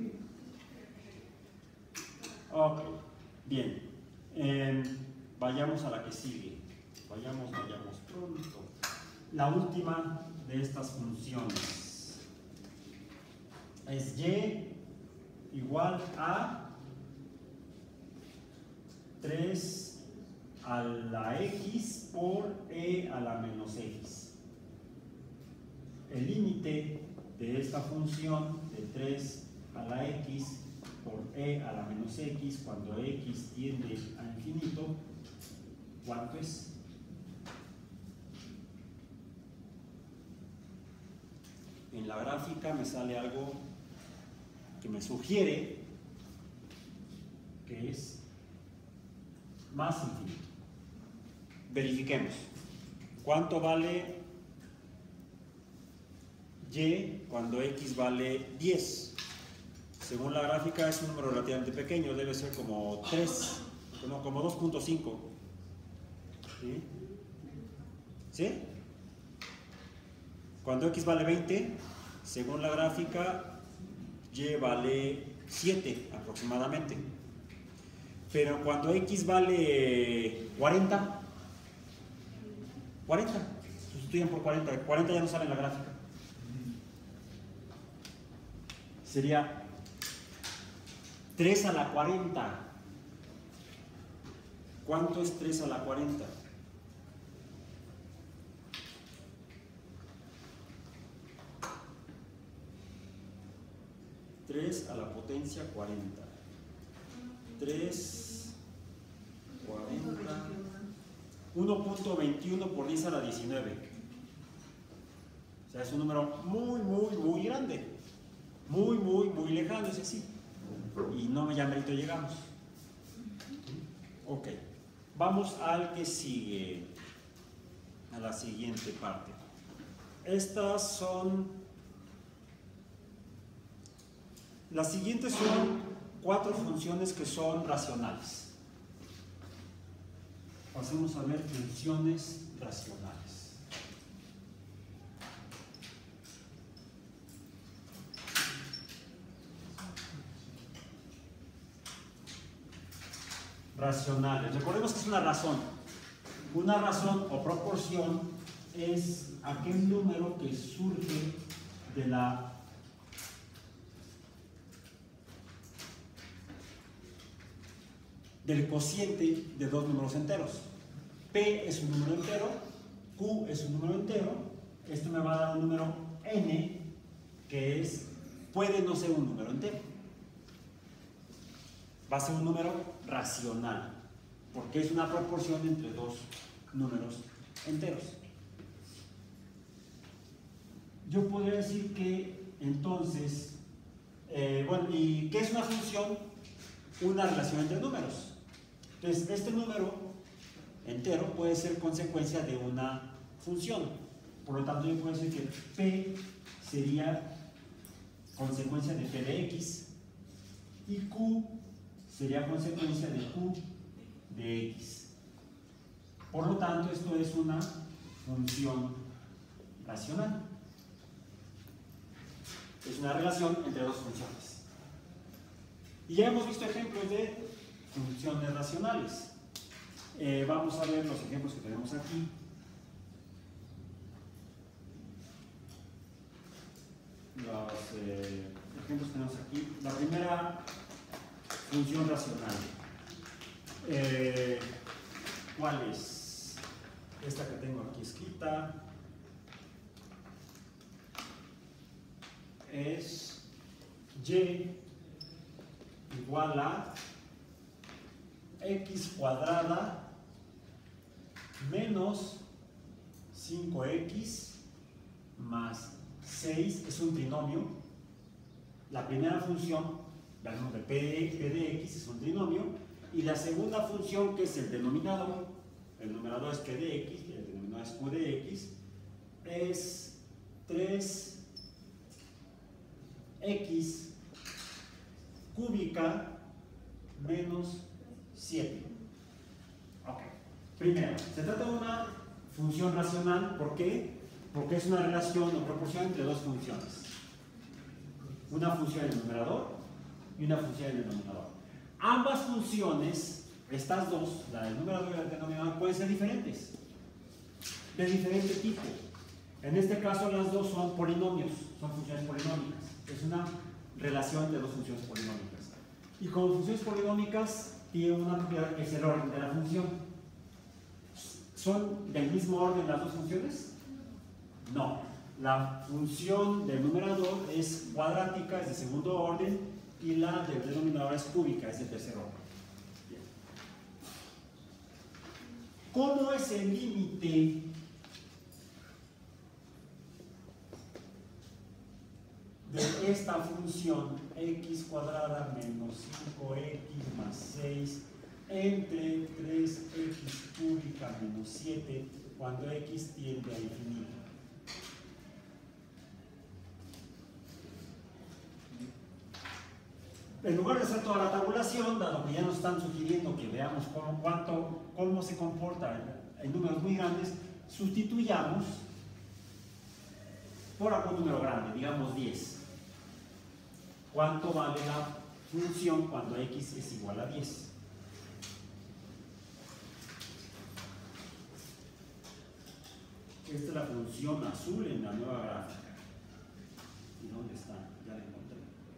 Ok. Bien. Eh, vayamos a la que sigue. Vayamos, vayamos pronto. La última de estas funciones es y igual a tres a la x por e a la menos x. El límite de esta función de tres a la x por e a la menos x cuando x tiende a infinito, ¿cuánto es? En la gráfica me sale algo que me sugiere que es más infinito. Verifiquemos. ¿Cuánto vale y cuando x vale diez? Según la gráfica es un número relativamente pequeño, debe ser como tres, no, como dos punto cinco. ¿Sí? ¿Sí? Cuando x vale veinte, según la gráfica, y vale siete aproximadamente. Pero cuando x vale cuarenta, cuarenta, sustituyen por cuarenta, cuarenta ya no sale en la gráfica. Sería tres a la cuarenta. ¿Cuánto es tres a la cuarenta? tres a la potencia cuarenta. tres, cuarenta. uno punto veintiuno por diez a la diecinueve. O sea, es un número muy, muy, muy grande. Muy, muy, muy lejano, ese sí. Y no ya merito llegamos. Ok. Vamos al que sigue. A la siguiente parte. Estas son... Las siguientes son cuatro funciones que son racionales. Pasemos a ver funciones racionales. Racionales. Recordemos que es una razón. Una razón o proporción es aquel número que surge de la del cociente de dos números enteros. P es un número entero, Q es un número entero, esto me va a dar un número N, que es, puede no ser un número entero. Va a ser un número racional, porque es una proporción entre dos números enteros. Yo podría decir que entonces, eh, bueno, ¿y qué es una función? Una relación entre números. Entonces, este número entero puede ser consecuencia de una función. Por lo tanto, yo puedo decir que P sería consecuencia de P de X y Q sería consecuencia de Q de X. Por lo tanto, esto es una función racional. Es una relación entre dos funciones. Y ya hemos visto ejemplos de funciones racionales. Eh, vamos a ver los ejemplos que tenemos aquí. Los eh, ejemplos que tenemos aquí. La primera función racional. Eh, ¿Cuál es? Esta que tengo aquí escrita es y igual a x cuadrada menos cinco x más seis. Es un trinomio. La primera función, hablamos de P de, P de X, es un trinomio, y la segunda función, que es el denominador, el numerador es P de X, el denominador es Q de X, es tres x cúbica menos siete. Ok. Primero, se trata de una función racional. ¿Por qué? Porque es una relación o proporción entre dos funciones. Una función en el numerador y una función en el denominador. Ambas funciones, estas dos, la del numerador y la del denominador, pueden ser diferentes, de diferente tipo. En este caso, las dos son polinomios, son funciones polinómicas. Es una relación entre dos funciones polinómicas. Y como funciones polinómicas, tiene una propiedad que es el orden de la función. ¿Son del mismo orden las dos funciones? No. La función del numerador es cuadrática, es de segundo orden, y la del denominador es cúbica, es de tercer orden. Bien. ¿Cómo es el límite de esta función x cuadrada menos cinco x más seis entre tres x cúbica menos siete cuando x tiende a infinito? En lugar de hacer toda la tabulación, dado que ya nos están sugiriendo que veamos cómo, cuánto, cómo se comporta en, en números muy grandes, sustituyamos por algún número grande, digamos diez. ¿Cuánto vale la función cuando x es igual a diez? Esta es la función azul en la nueva gráfica. ¿Y dónde está? Ya la encontré.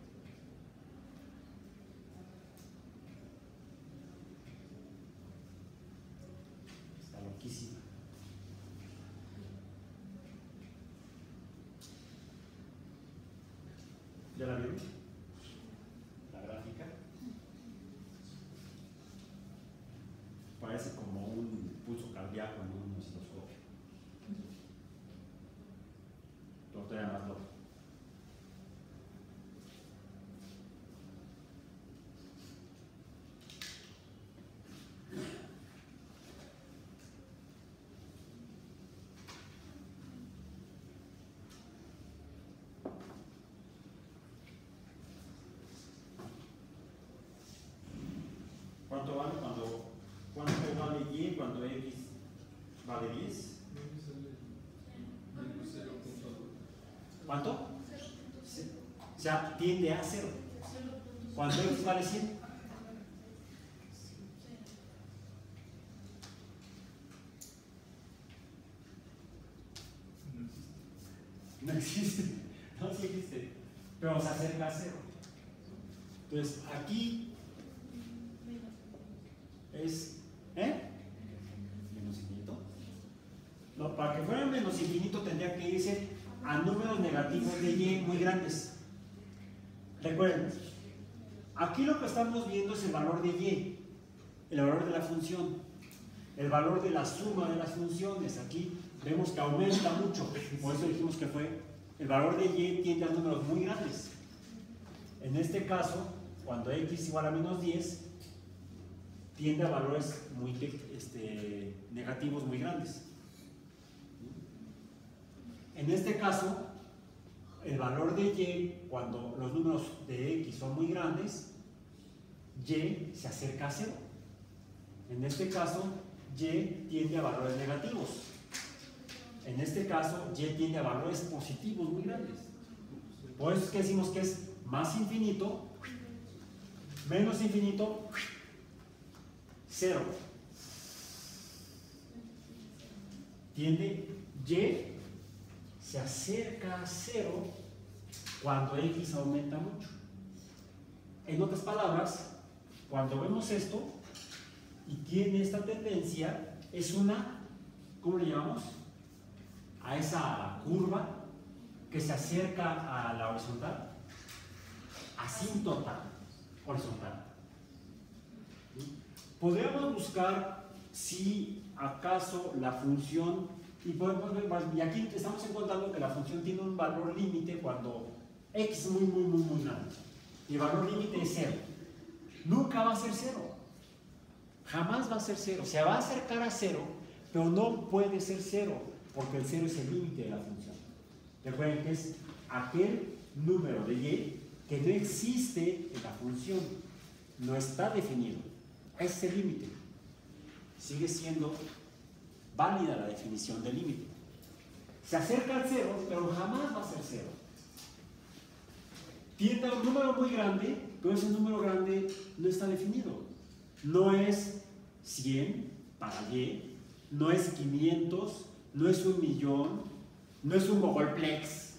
Está loquísima. ¿Ya la vieron? La gráfica. Parece como un pulso cardíaco en un osciloscopio. Todavía más loco. ¿Cuánto vale cuando, cuánto vale y cuando x vale diez? ¿Cuánto? O sea, tiende a cero. Cuando x vale cien. No existe. No, sí existe. Pero se acerca a cero. Entonces, aquí es, ¿eh? Menos infinito. No, para que fuera menos infinito tendría que irse a números negativos de y muy grandes. Recuerden, aquí lo que estamos viendo es el valor de y, el valor de la función, el valor de la suma de las funciones. Aquí vemos que aumenta mucho, por eso dijimos que fue el valor de y tiende a números muy grandes. En este caso, cuando x igual a menos diez, tiende a valores muy este, negativos muy grandes. En este caso, el valor de y, cuando los números de x son muy grandes, y se acerca a cero. En este caso, y tiende a valores negativos. En este caso, y tiende a valores positivos muy grandes. Por eso es que decimos que es más infinito, menos infinito, cero. Tiende, y se acerca a cero cuando x aumenta mucho. En otras palabras, cuando vemos esto y tiene esta tendencia, es una, ¿cómo le llamamos? A esa curva que se acerca a la horizontal, asíntota horizontal. Podríamos buscar si acaso la función, y, podemos ver, y aquí estamos encontrando que la función tiene un valor límite cuando x es muy, muy, muy, muy grande. Y el valor límite es cero. Nunca va a ser cero. Jamás va a ser cero. Se va a acercar a cero, pero no puede ser cero, porque el cero es el límite de la función. Recuerden que es aquel número de y que no existe en la función. No está definido. Ese es el límite. Sigue siendo válida la definición del límite. Se acerca al cero, pero jamás va a ser cero. Tiende a un número muy grande, pero ese número grande no está definido. No es cien para y, no es quinientos, no es un millón, no es un mogolplex.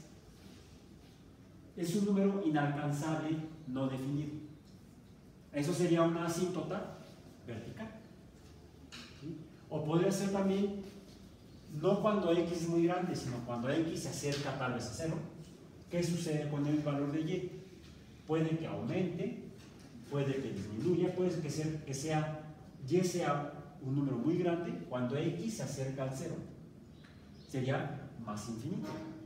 Es un número inalcanzable, no definido. Eso sería una asíntota vertical. ¿Sí? O podría ser también, no cuando x es muy grande, sino cuando x se acerca tal vez a cero. ¿Qué sucede con el valor de y? Puede que aumente, puede que disminuya, puede que sea, que sea y sea un número muy grande cuando x se acerca al cero. Sería más infinito.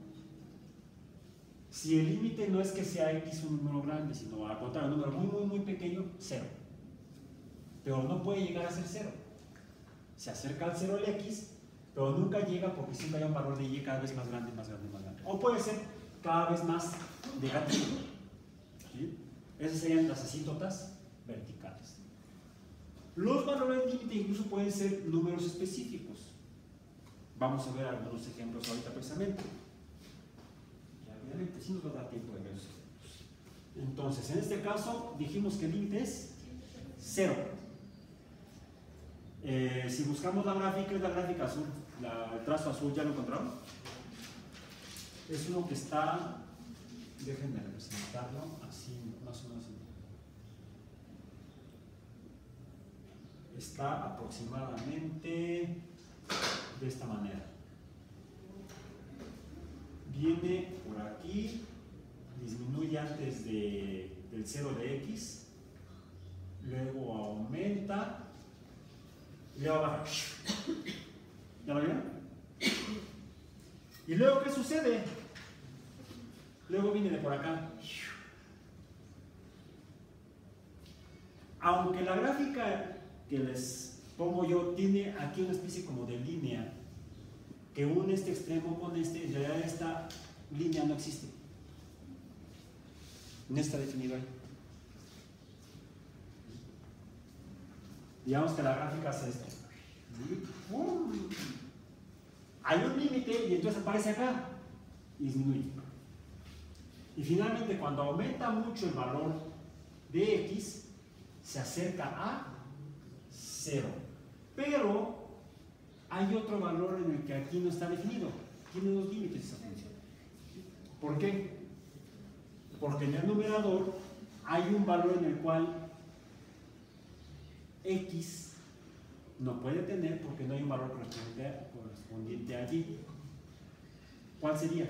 Si el límite no es que sea x un número grande, sino al contrario, un número muy, muy, muy pequeño, cero. Pero no puede llegar a ser cero. Se acerca al cero el x, pero nunca llega porque siempre hay un valor de y cada vez más grande, más grande, más grande. O puede ser cada vez más negativo. ¿Sí? Esas serían las asíntotas verticales. Los valores límite incluso pueden ser números específicos. Vamos a ver algunos ejemplos ahorita precisamente. Rápidamente, si nos va a dar tiempo de ver esos ejemplos. Entonces, en este caso, dijimos que el límite es cero. Eh, si buscamos la gráfica, es la gráfica azul, la, el trazo azul, ¿ya lo encontraron? Es uno que está, déjenme representarlo así, más o menos. Está aproximadamente de esta manera. Viene por aquí, disminuye antes de, del cero de x, luego aumenta, y luego baja. ¿Ya lo vieron? ¿Y luego qué sucede? Luego viene de por acá. Aunque la gráfica que les pongo yo tiene aquí una especie como de línea que une este extremo con este, en realidad esta línea no existe. No está definido ahí. Digamos que la gráfica es esta. Hay un límite y entonces aparece acá y disminuye. Y finalmente, cuando aumenta mucho el valor de x, se acerca a cero. Pero hay otro valor en el que aquí no está definido. Tiene dos límites esa función. ¿Por qué? Porque en el numerador hay un valor en el cual x No puede tener porque no hay un valor correspondiente, correspondiente allí. ¿Cuál sería?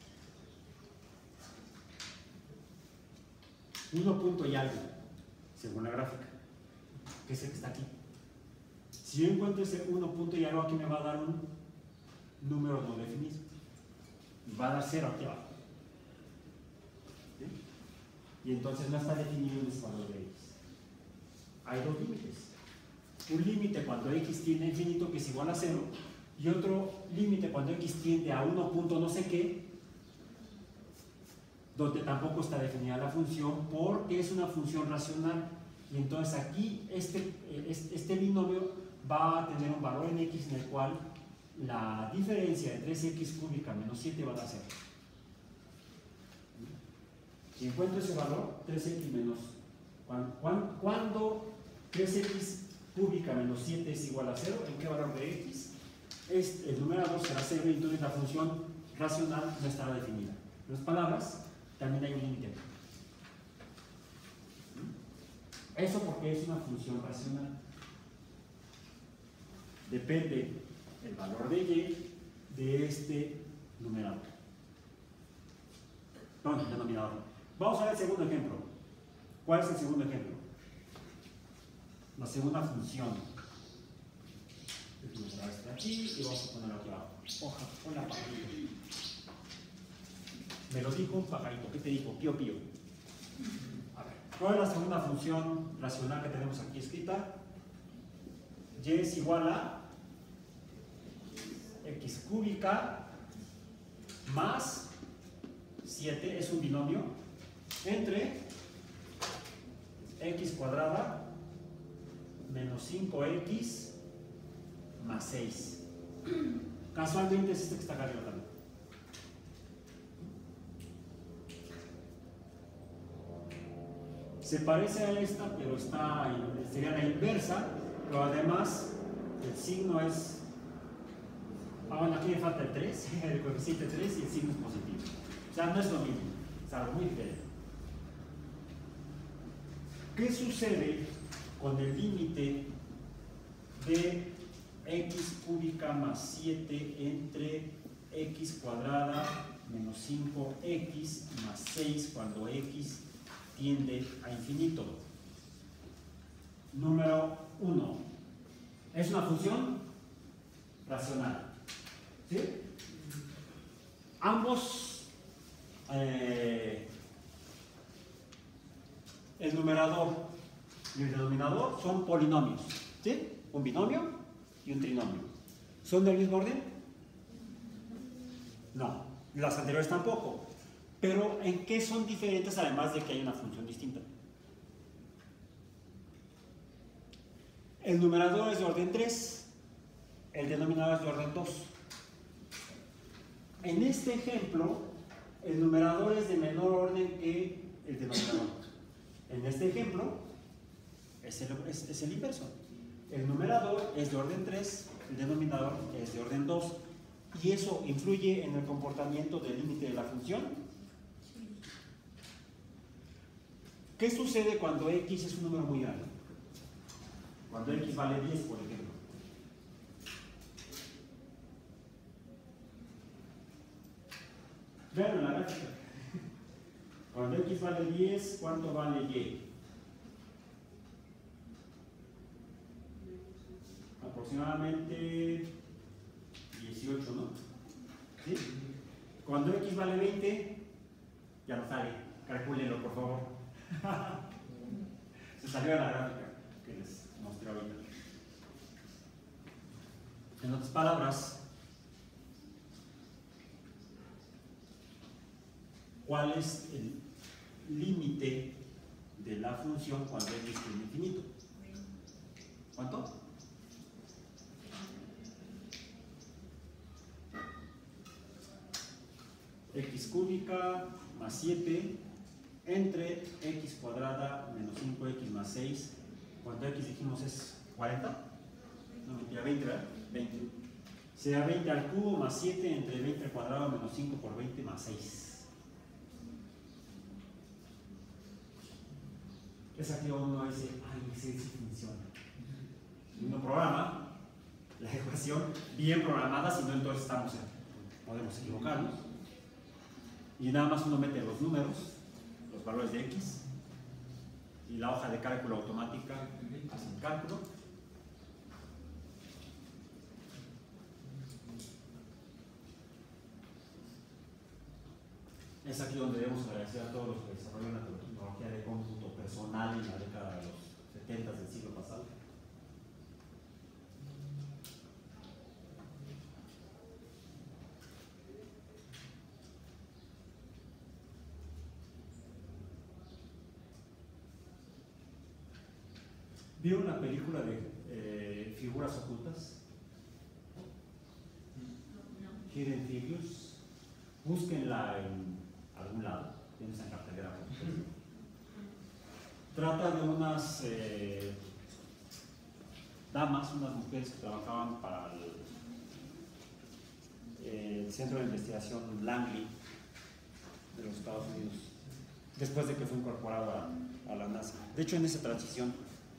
uno punto y algo, según la gráfica, que es el que está aquí. Si yo encuentro ese uno punto y algo, aquí me va a dar un número no definido. Va a dar cero aquí abajo. ¿Sí? Y entonces no está definido ese valor de x. Hay dos límites. Un límite cuando x tiende a infinito, que es igual a cero, y otro límite cuando x tiende a uno punto no sé qué, donde tampoco está definida la función porque es una función racional. Y entonces aquí este, este binomio va a tener un valor en x en el cual la diferencia de tres x cúbica menos siete va a dar cero. Si encuentro ese valor, tres x menos, cuando, cuando tres x cúbica menos siete es igual a cero, ¿en qué valor de x? Este, el numerador será cero y entonces la función racional no estará definida. En otras palabras, también hay un límite. Eso porque es una función racional. Depende el valor de y de este numerador. No, el denominador. Vamos a ver el segundo ejemplo. ¿Cuál es el segundo ejemplo? La segunda función. Vamos a traer aquí y vamos a ponerlo aquí abajo. Hoja, hola pajarito. Me lo dijo un pajarito. ¿Qué te dijo? Pío, pío. A ver, ¿cuál es la segunda función racional que tenemos aquí escrita? Y es igual a x cúbica más siete, es un binomio, entre x cuadrada menos cinco x más seis. Casualmente es este que está acá arriba también. Se parece a esta, pero está, sería la inversa, pero además el signo es, ah, bueno, aquí me falta el tres, el coeficiente tres y el signo es positivo. O sea, no es lo mismo, es algo muy diferente. ¿Qué sucede con el límite de x cúbica más siete entre x cuadrada menos cinco x más seis cuando x tiende a infinito? Número uno. Es una función racional. ¿Sí? Ambos, eh, el numerador y el denominador son polinomios. ¿Sí? Un binomio y un trinomio. ¿Son del mismo orden? No. Las anteriores tampoco. Pero ¿en qué son diferentes además de que hay una función distinta? El numerador es de orden tres, el denominador es de orden dos. En este ejemplo, el numerador es de menor orden que el denominador. En este ejemplo, es el, es, es el inverso. El numerador es de orden tres, el denominador es de orden dos. ¿Y eso influye en el comportamiento del límite de la función? ¿Qué sucede cuando x es un número muy grande? Cuando x vale diez, por ejemplo. Vean la gráfica. Cuando x vale diez, ¿cuánto vale y? Aproximadamente dieciocho, ¿no? ¿Sí? Cuando x vale veinte, ya no sale. Calcúlenlo, por favor. Se salió de la gráfica que les mostré ahorita. En otras palabras, ¿cuál es el límite de la función cuando x tiene infinito? ¿Cuánto? X cúbica más siete entre x cuadrada menos cinco x más seis. ¿Cuánto x dijimos es cuarenta? No, mentira, veinte, ¿verdad? veinte. Será veinte al cubo más siete entre veinte al cuadrado menos cinco por veinte más seis. Es aquí uno dice, ay, ese sí funciona. Uno programa la ecuación bien programada, si no entonces estamos en, podemos equivocarnos. Y nada más uno mete los números, los valores de X, y la hoja de cálculo automática hace el cálculo. Es aquí donde debemos agradecer a todos los que desarrollaron la tecnología de cómputo personal en la década de los setenta del siglo pasado. ¿Vieron la película de eh, Figuras Ocultas? Hidden Figures. Búsquenla en algún lado, tienes en cartelera. Trata de unas eh, damas, unas mujeres que trabajaban para el, eh, el Centro de Investigación Langley de los Estados Unidos, después de que fue incorporado a, a la NASA. De hecho, en esa transición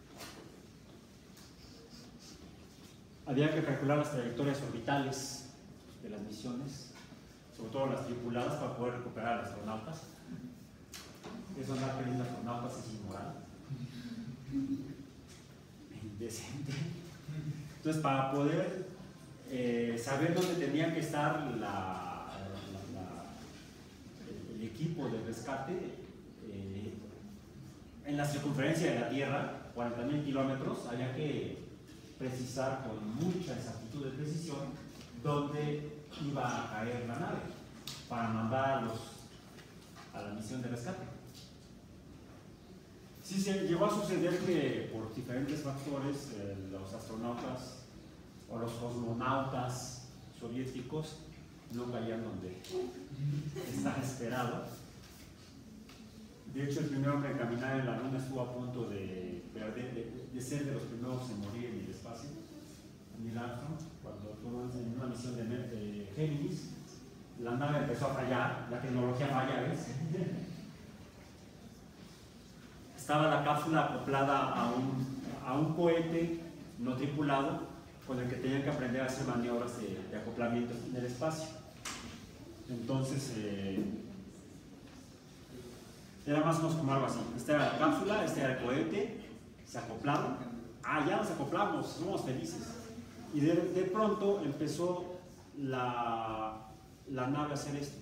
había que calcular las trayectorias orbitales de las misiones, sobre todo las tripuladas, para poder recuperar a los astronautas. Eso andar queriendo astronautas es inmoral, indecente. Entonces, para poder eh, saber dónde tenía que estar la, la, la, el equipo de rescate, eh, en la circunferencia de la Tierra, cuarenta mil kilómetros, había que precisar con mucha exactitud de precisión dónde iba a caer la nave para mandar a, los, a la misión de rescate. Sí, se llegó a suceder que por diferentes factores eh, los astronautas o los cosmonautas soviéticos no caían donde estaba esperado. De hecho, el primer hombre en caminar en la Luna estuvo a punto de, perder, de, de ser de los primeros en morir en el espacio. Neil Armstrong, cuando estuvo en una misión de, de Géminis, la nave empezó a fallar, la tecnología falla, ¿ves? Estaba la cápsula acoplada a un, a un cohete no tripulado con el que tenían que aprender a hacer maniobras de, de acoplamiento en el espacio. Entonces, eh, era más o menos como algo así. Esta era la cápsula, este era el cohete, se acoplaron. Ah, ya nos acoplamos, somos felices. Y de, de pronto empezó la, la nave a hacer esto,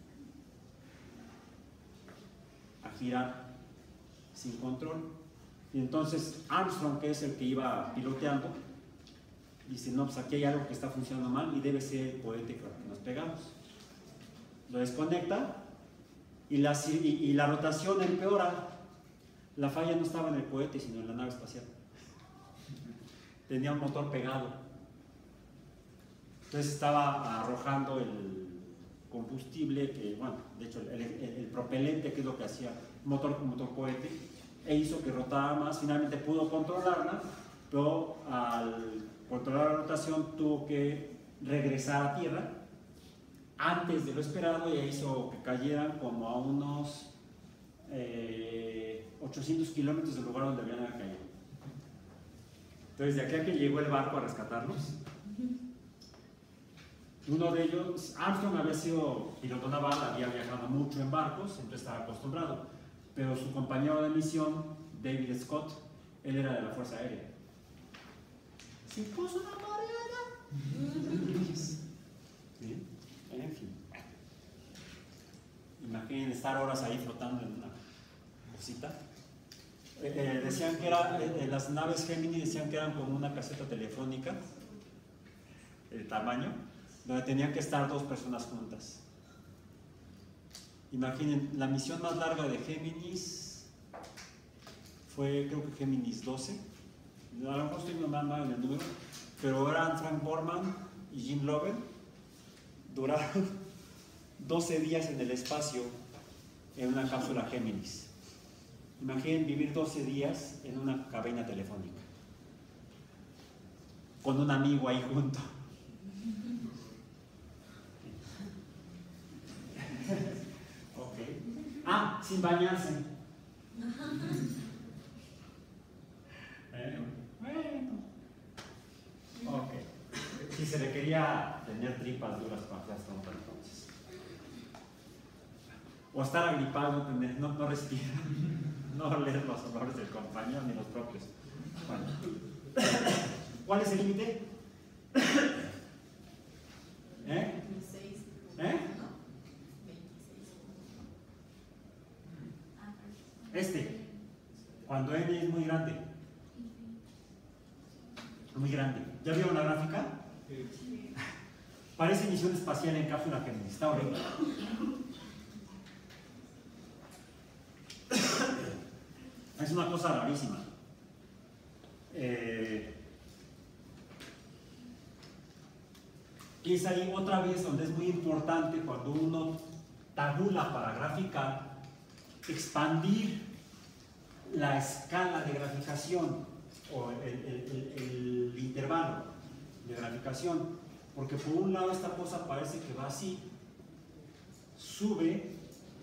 a girar sin control. Y entonces Armstrong, que es el que iba piloteando, dice: no, pues aquí hay algo que está funcionando mal y debe ser el cohete con el que nos pegamos. Lo desconecta y la, y, y la rotación empeora. La falla no estaba en el cohete, sino en la nave espacial. Tenía un motor pegado. Entonces estaba arrojando el combustible, que, bueno, de hecho el, el, el propelente, que es lo que hacía motor con motor cohete, e hizo que rotara más. Finalmente pudo controlarla, pero al controlar la rotación tuvo que regresar a tierra antes de lo esperado, y hizo que cayeran como a unos eh, ochocientos kilómetros del lugar donde habían caído. Entonces, de aquí a que llegó el barco a rescatarlos, uno de ellos, Armstrong, había sido piloto naval, había viajado mucho en barcos, siempre estaba acostumbrado, pero su compañero de misión, David Scott, él era de la Fuerza Aérea. Se puso una mareada. ¿Sí? En fin. Imaginen estar horas ahí flotando en una cosita. Eh, eh, decían que era, eh, las naves Gemini decían que eran como una caseta telefónica, el tamaño, donde tenían que estar dos personas juntas. Imaginen, la misión más larga de Géminis fue, creo que Géminis doce, a lo mejor estoy mal en el número, pero eran Frank Borman y Jim Lovell. Duraron doce días en el espacio en una cápsula Géminis. Imaginen vivir doce días en una cabina telefónica con un amigo ahí junto. Okay. Ah, sin bañarse. Eh, bueno, que se requería tener tripas duras para hacer hasta entonces. O estar agripado, no, tener, no, no respirar, no leer los olores del compañero ni los propios. Bueno. ¿Cuál es el límite? ¿Eh? ¿Eh? Este, cuando n es muy grande. Muy grande. ¿Ya vieron la gráfica? Parece misión espacial en cápsula que está horrible. Es una cosa rarísima. Eh, y es ahí otra vez donde es muy importante cuando uno tabula para graficar, expandir la escala de graficación o el, el, el, el intervalo de graficación, porque por un lado esta cosa parece que va así, sube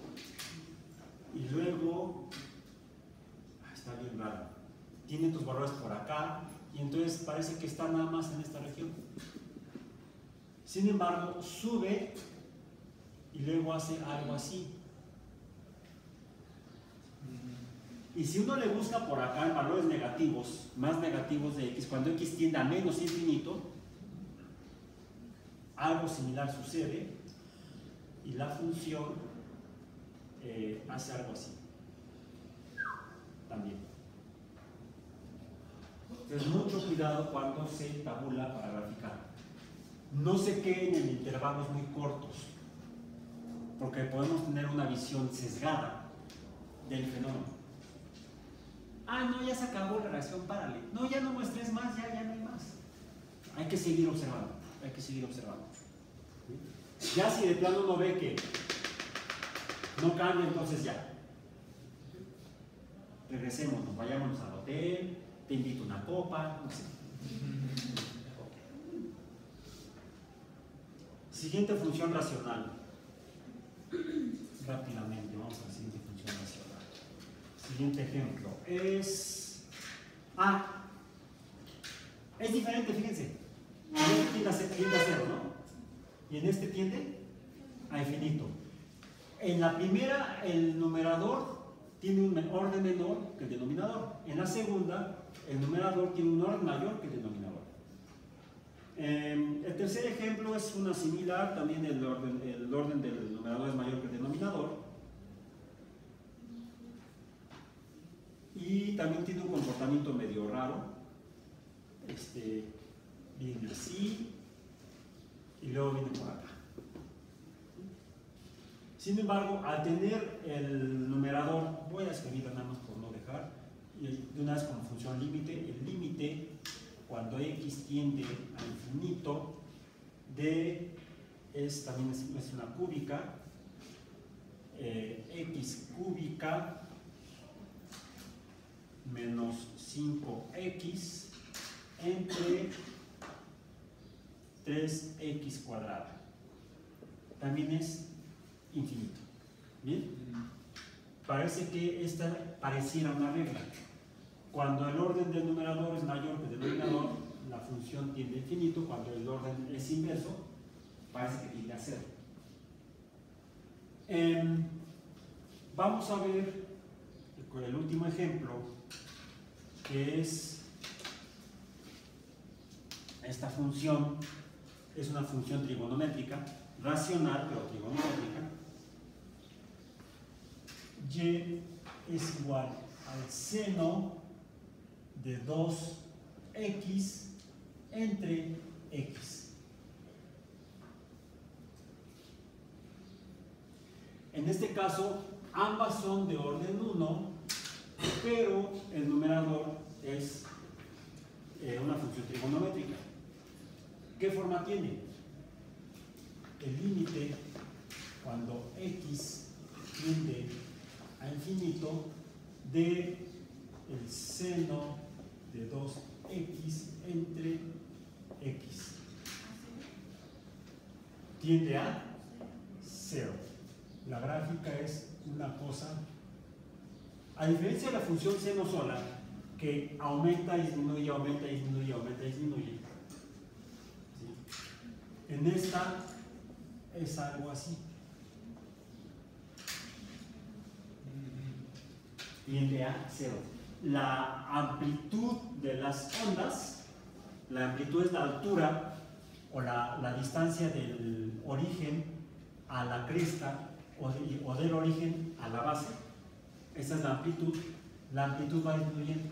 y luego ah, está bien raro, tiene tus valores por acá y entonces parece que está nada más en esta región. Sin embargo, sube y luego hace algo así. Y si uno le busca por acá en valores negativos, más negativos de x, cuando x tiende a menos infinito, algo similar sucede y la función eh, hace algo así. También. Entonces, mucho cuidado cuando se tabula para graficar. No se queden en intervalos muy cortos, porque podemos tener una visión sesgada del fenómeno. Ah, no, ya se acabó la reacción, párale. No, ya no muestres más, ya, ya no hay más. Hay que seguir observando, hay que seguir observando. ¿Sí? Ya si de plano uno ve que no cambia, entonces ya. Regresémonos, vayámonos al hotel, te invito a una copa, no sé. Siguiente función racional. Rápidamente, vamos a la siguiente función racional. Siguiente ejemplo es... Ah, es diferente, fíjense. En este tiende a, tiende a cero, ¿no? Y en este tiende a infinito. En la primera, el numerador tiene un orden menor que el denominador. En la segunda, el numerador tiene un orden mayor que el denominador. Eh, el tercer ejemplo es una similar, también el orden, el orden del numerador es mayor que el denominador. Y también tiene un comportamiento medio raro. Este, viene así y luego viene por acá. Sin embargo, al tener el numerador, voy a escribirlo nada más por no dejar, y de una vez como función límite, el límite cuando x tiende a infinito de es también es, es una cúbica, eh, x cúbica menos cinco x entre tres x cuadrada. También es infinito. ¿Bien? Parece que esta pareciera una regla. Cuando el orden del numerador es mayor que el denominador, la función tiende a infinito. Cuando el orden es inverso, parece que tiende a cero. Eh, vamos a ver con el último ejemplo, que es esta función. Es una función trigonométrica, racional, pero trigonométrica. Y es igual al seno de dos x entre x. En este caso, ambas son de orden uno, pero el numerador es eh, una función trigonométrica. ¿Qué forma tiene? El límite cuando x tiende a infinito de el seno de dos x entre x. Tiende a cero. La gráfica es una cosa, a diferencia de la función seno sola, que aumenta, disminuye, aumenta, disminuye, aumenta, disminuye. ¿Sí? En esta es algo así. Tiende a cero. La amplitud de las ondas, la amplitud es la altura o la, la distancia del origen a la cresta o, de, o del origen a la base. Esa es la amplitud. La amplitud va disminuyendo.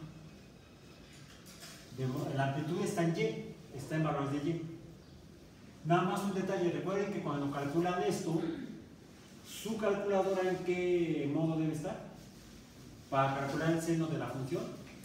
La amplitud está en Y, está en valores de Y. Nada más un detalle, recuerden que cuando calculan esto, ¿su calculadora en qué modo debe estar? Para calcular el seno de la función.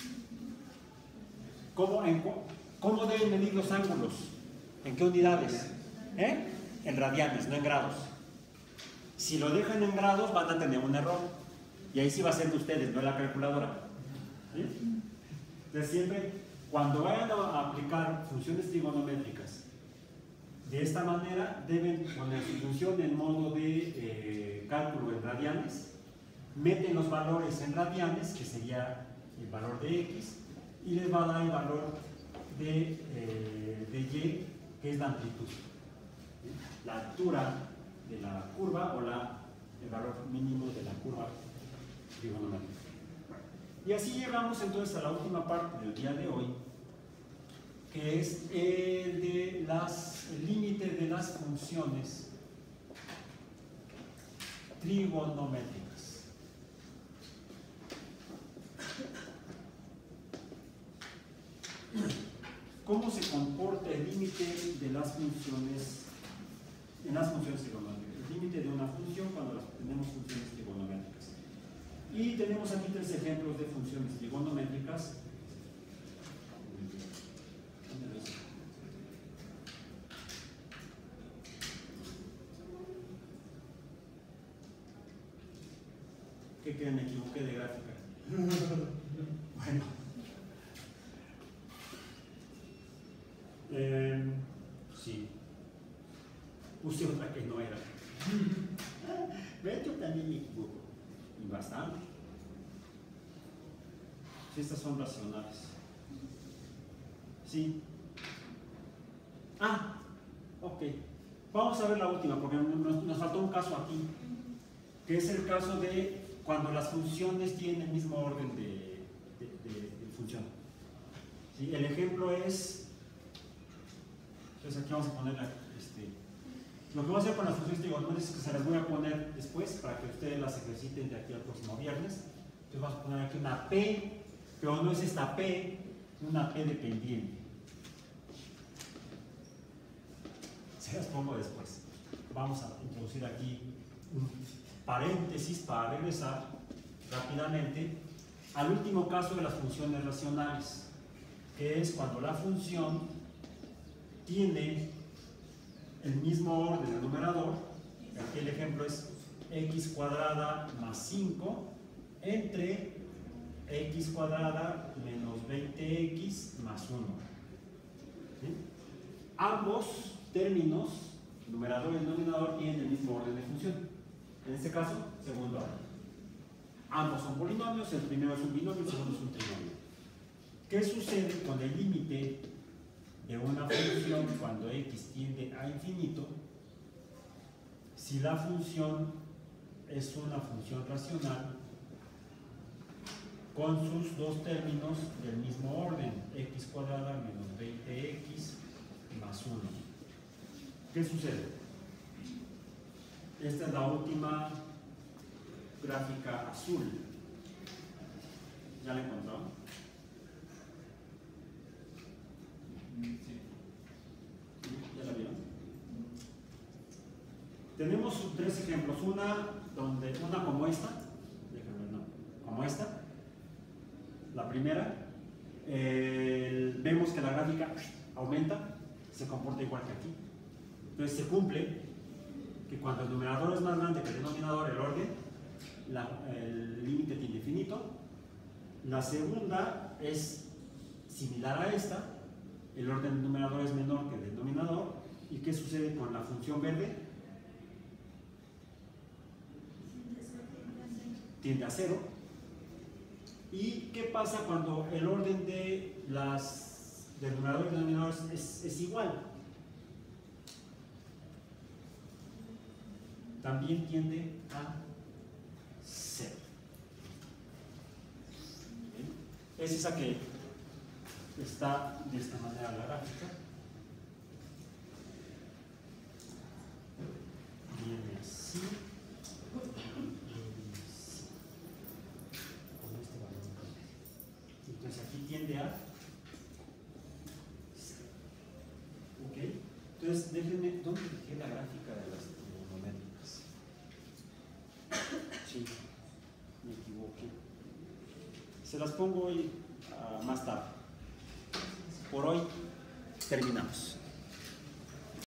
¿Cómo, en, ¿Cómo deben medir los ángulos? ¿En qué unidades? ¿Eh? En radianes, no en grados. Si lo dejan en grados van a tener un error. Y ahí sí va a ser de ustedes, no de la calculadora. ¿Sí? Entonces siempre, cuando vayan a aplicar funciones trigonométricas, de esta manera deben poner su función en modo de eh, cálculo en radianes, meten los valores en radianes, que sería el valor de X, y les va a dar el valor de, eh, de Y, que es la amplitud. ¿Sí? La altura de la curva o la, el valor mínimo de la curva trigonométrica. Y así llegamos entonces a la última parte del día de hoy, que es el de las, el límite de las funciones trigonométricas. ¿Cómo se comporta el límite de las funciones en las funciones trigonométricas? El límite de una función cuando las tenemos funciones trigonométricas. Y tenemos aquí tres ejemplos de funciones trigonométricas. ¿Qué creen? Me equivoqué de gráfica. Bueno. Eh, sí. Puse otra que no era. Ve, yo también me equivoco. Y bastante. Sí, estas son racionales. Sí. Ah, ok. Vamos a ver la última, porque nos, nos faltó un caso aquí, que es el caso de cuando las funciones tienen el mismo orden de, de, de, de función. ¿Sí? El ejemplo es, entonces aquí vamos a poner la, este, lo que vamos a hacer con las funciones trigonométricas es que se las voy a poner después para que ustedes las ejerciten de aquí al próximo viernes. Entonces vamos a poner aquí una P, pero no es esta P, una P dependiente. Se las pongo después. Vamos a introducir aquí un paréntesis para regresar rápidamente al último caso de las funciones racionales, que es cuando la función tiene el mismo orden del numerador. Aquí el ejemplo es x cuadrada más cinco entre x cuadrada menos veinte x más uno. ¿Sí? Ambos términos, numerador y denominador, tienen el mismo orden de función. En este caso, segundo orden. Ambos son polinomios, el primero es un binomio, el segundo es un trinomio. ¿Qué sucede con el límite de una función cuando x tiende a infinito? Si la función es una función racional con sus dos términos del mismo orden, x cuadrada menos veinte x más uno. ¿Qué sucede? Esta es la última gráfica azul. ¿Ya la encontró? Sí. ¿Ya la vieron? Tenemos tres ejemplos. Una, donde, una como esta, déjenme, no, como esta. La primera, eh, vemos que la gráfica aumenta, se comporta igual que aquí. Entonces se cumple que cuando el numerador es más grande que el denominador, el orden, la, el límite tiende a infinito. La segunda es similar a esta, el orden del numerador es menor que el del denominador. ¿Y qué sucede con la función verde? Tiende a cero. ¿Y qué pasa cuando el orden de las, del numerador y del denominador es, es igual? también tiende a cero. ¿Bien? Es esa que está de esta manera la gráfica. Viene así. Viene así. Con este valor. Entonces aquí tiende a cero. ¿Ok? Entonces déjenme, ¿dónde dejé la gráfica de las trigonométricas? Sí, me equivoqué. Se las pongo hoy uh, más tarde. Por hoy terminamos.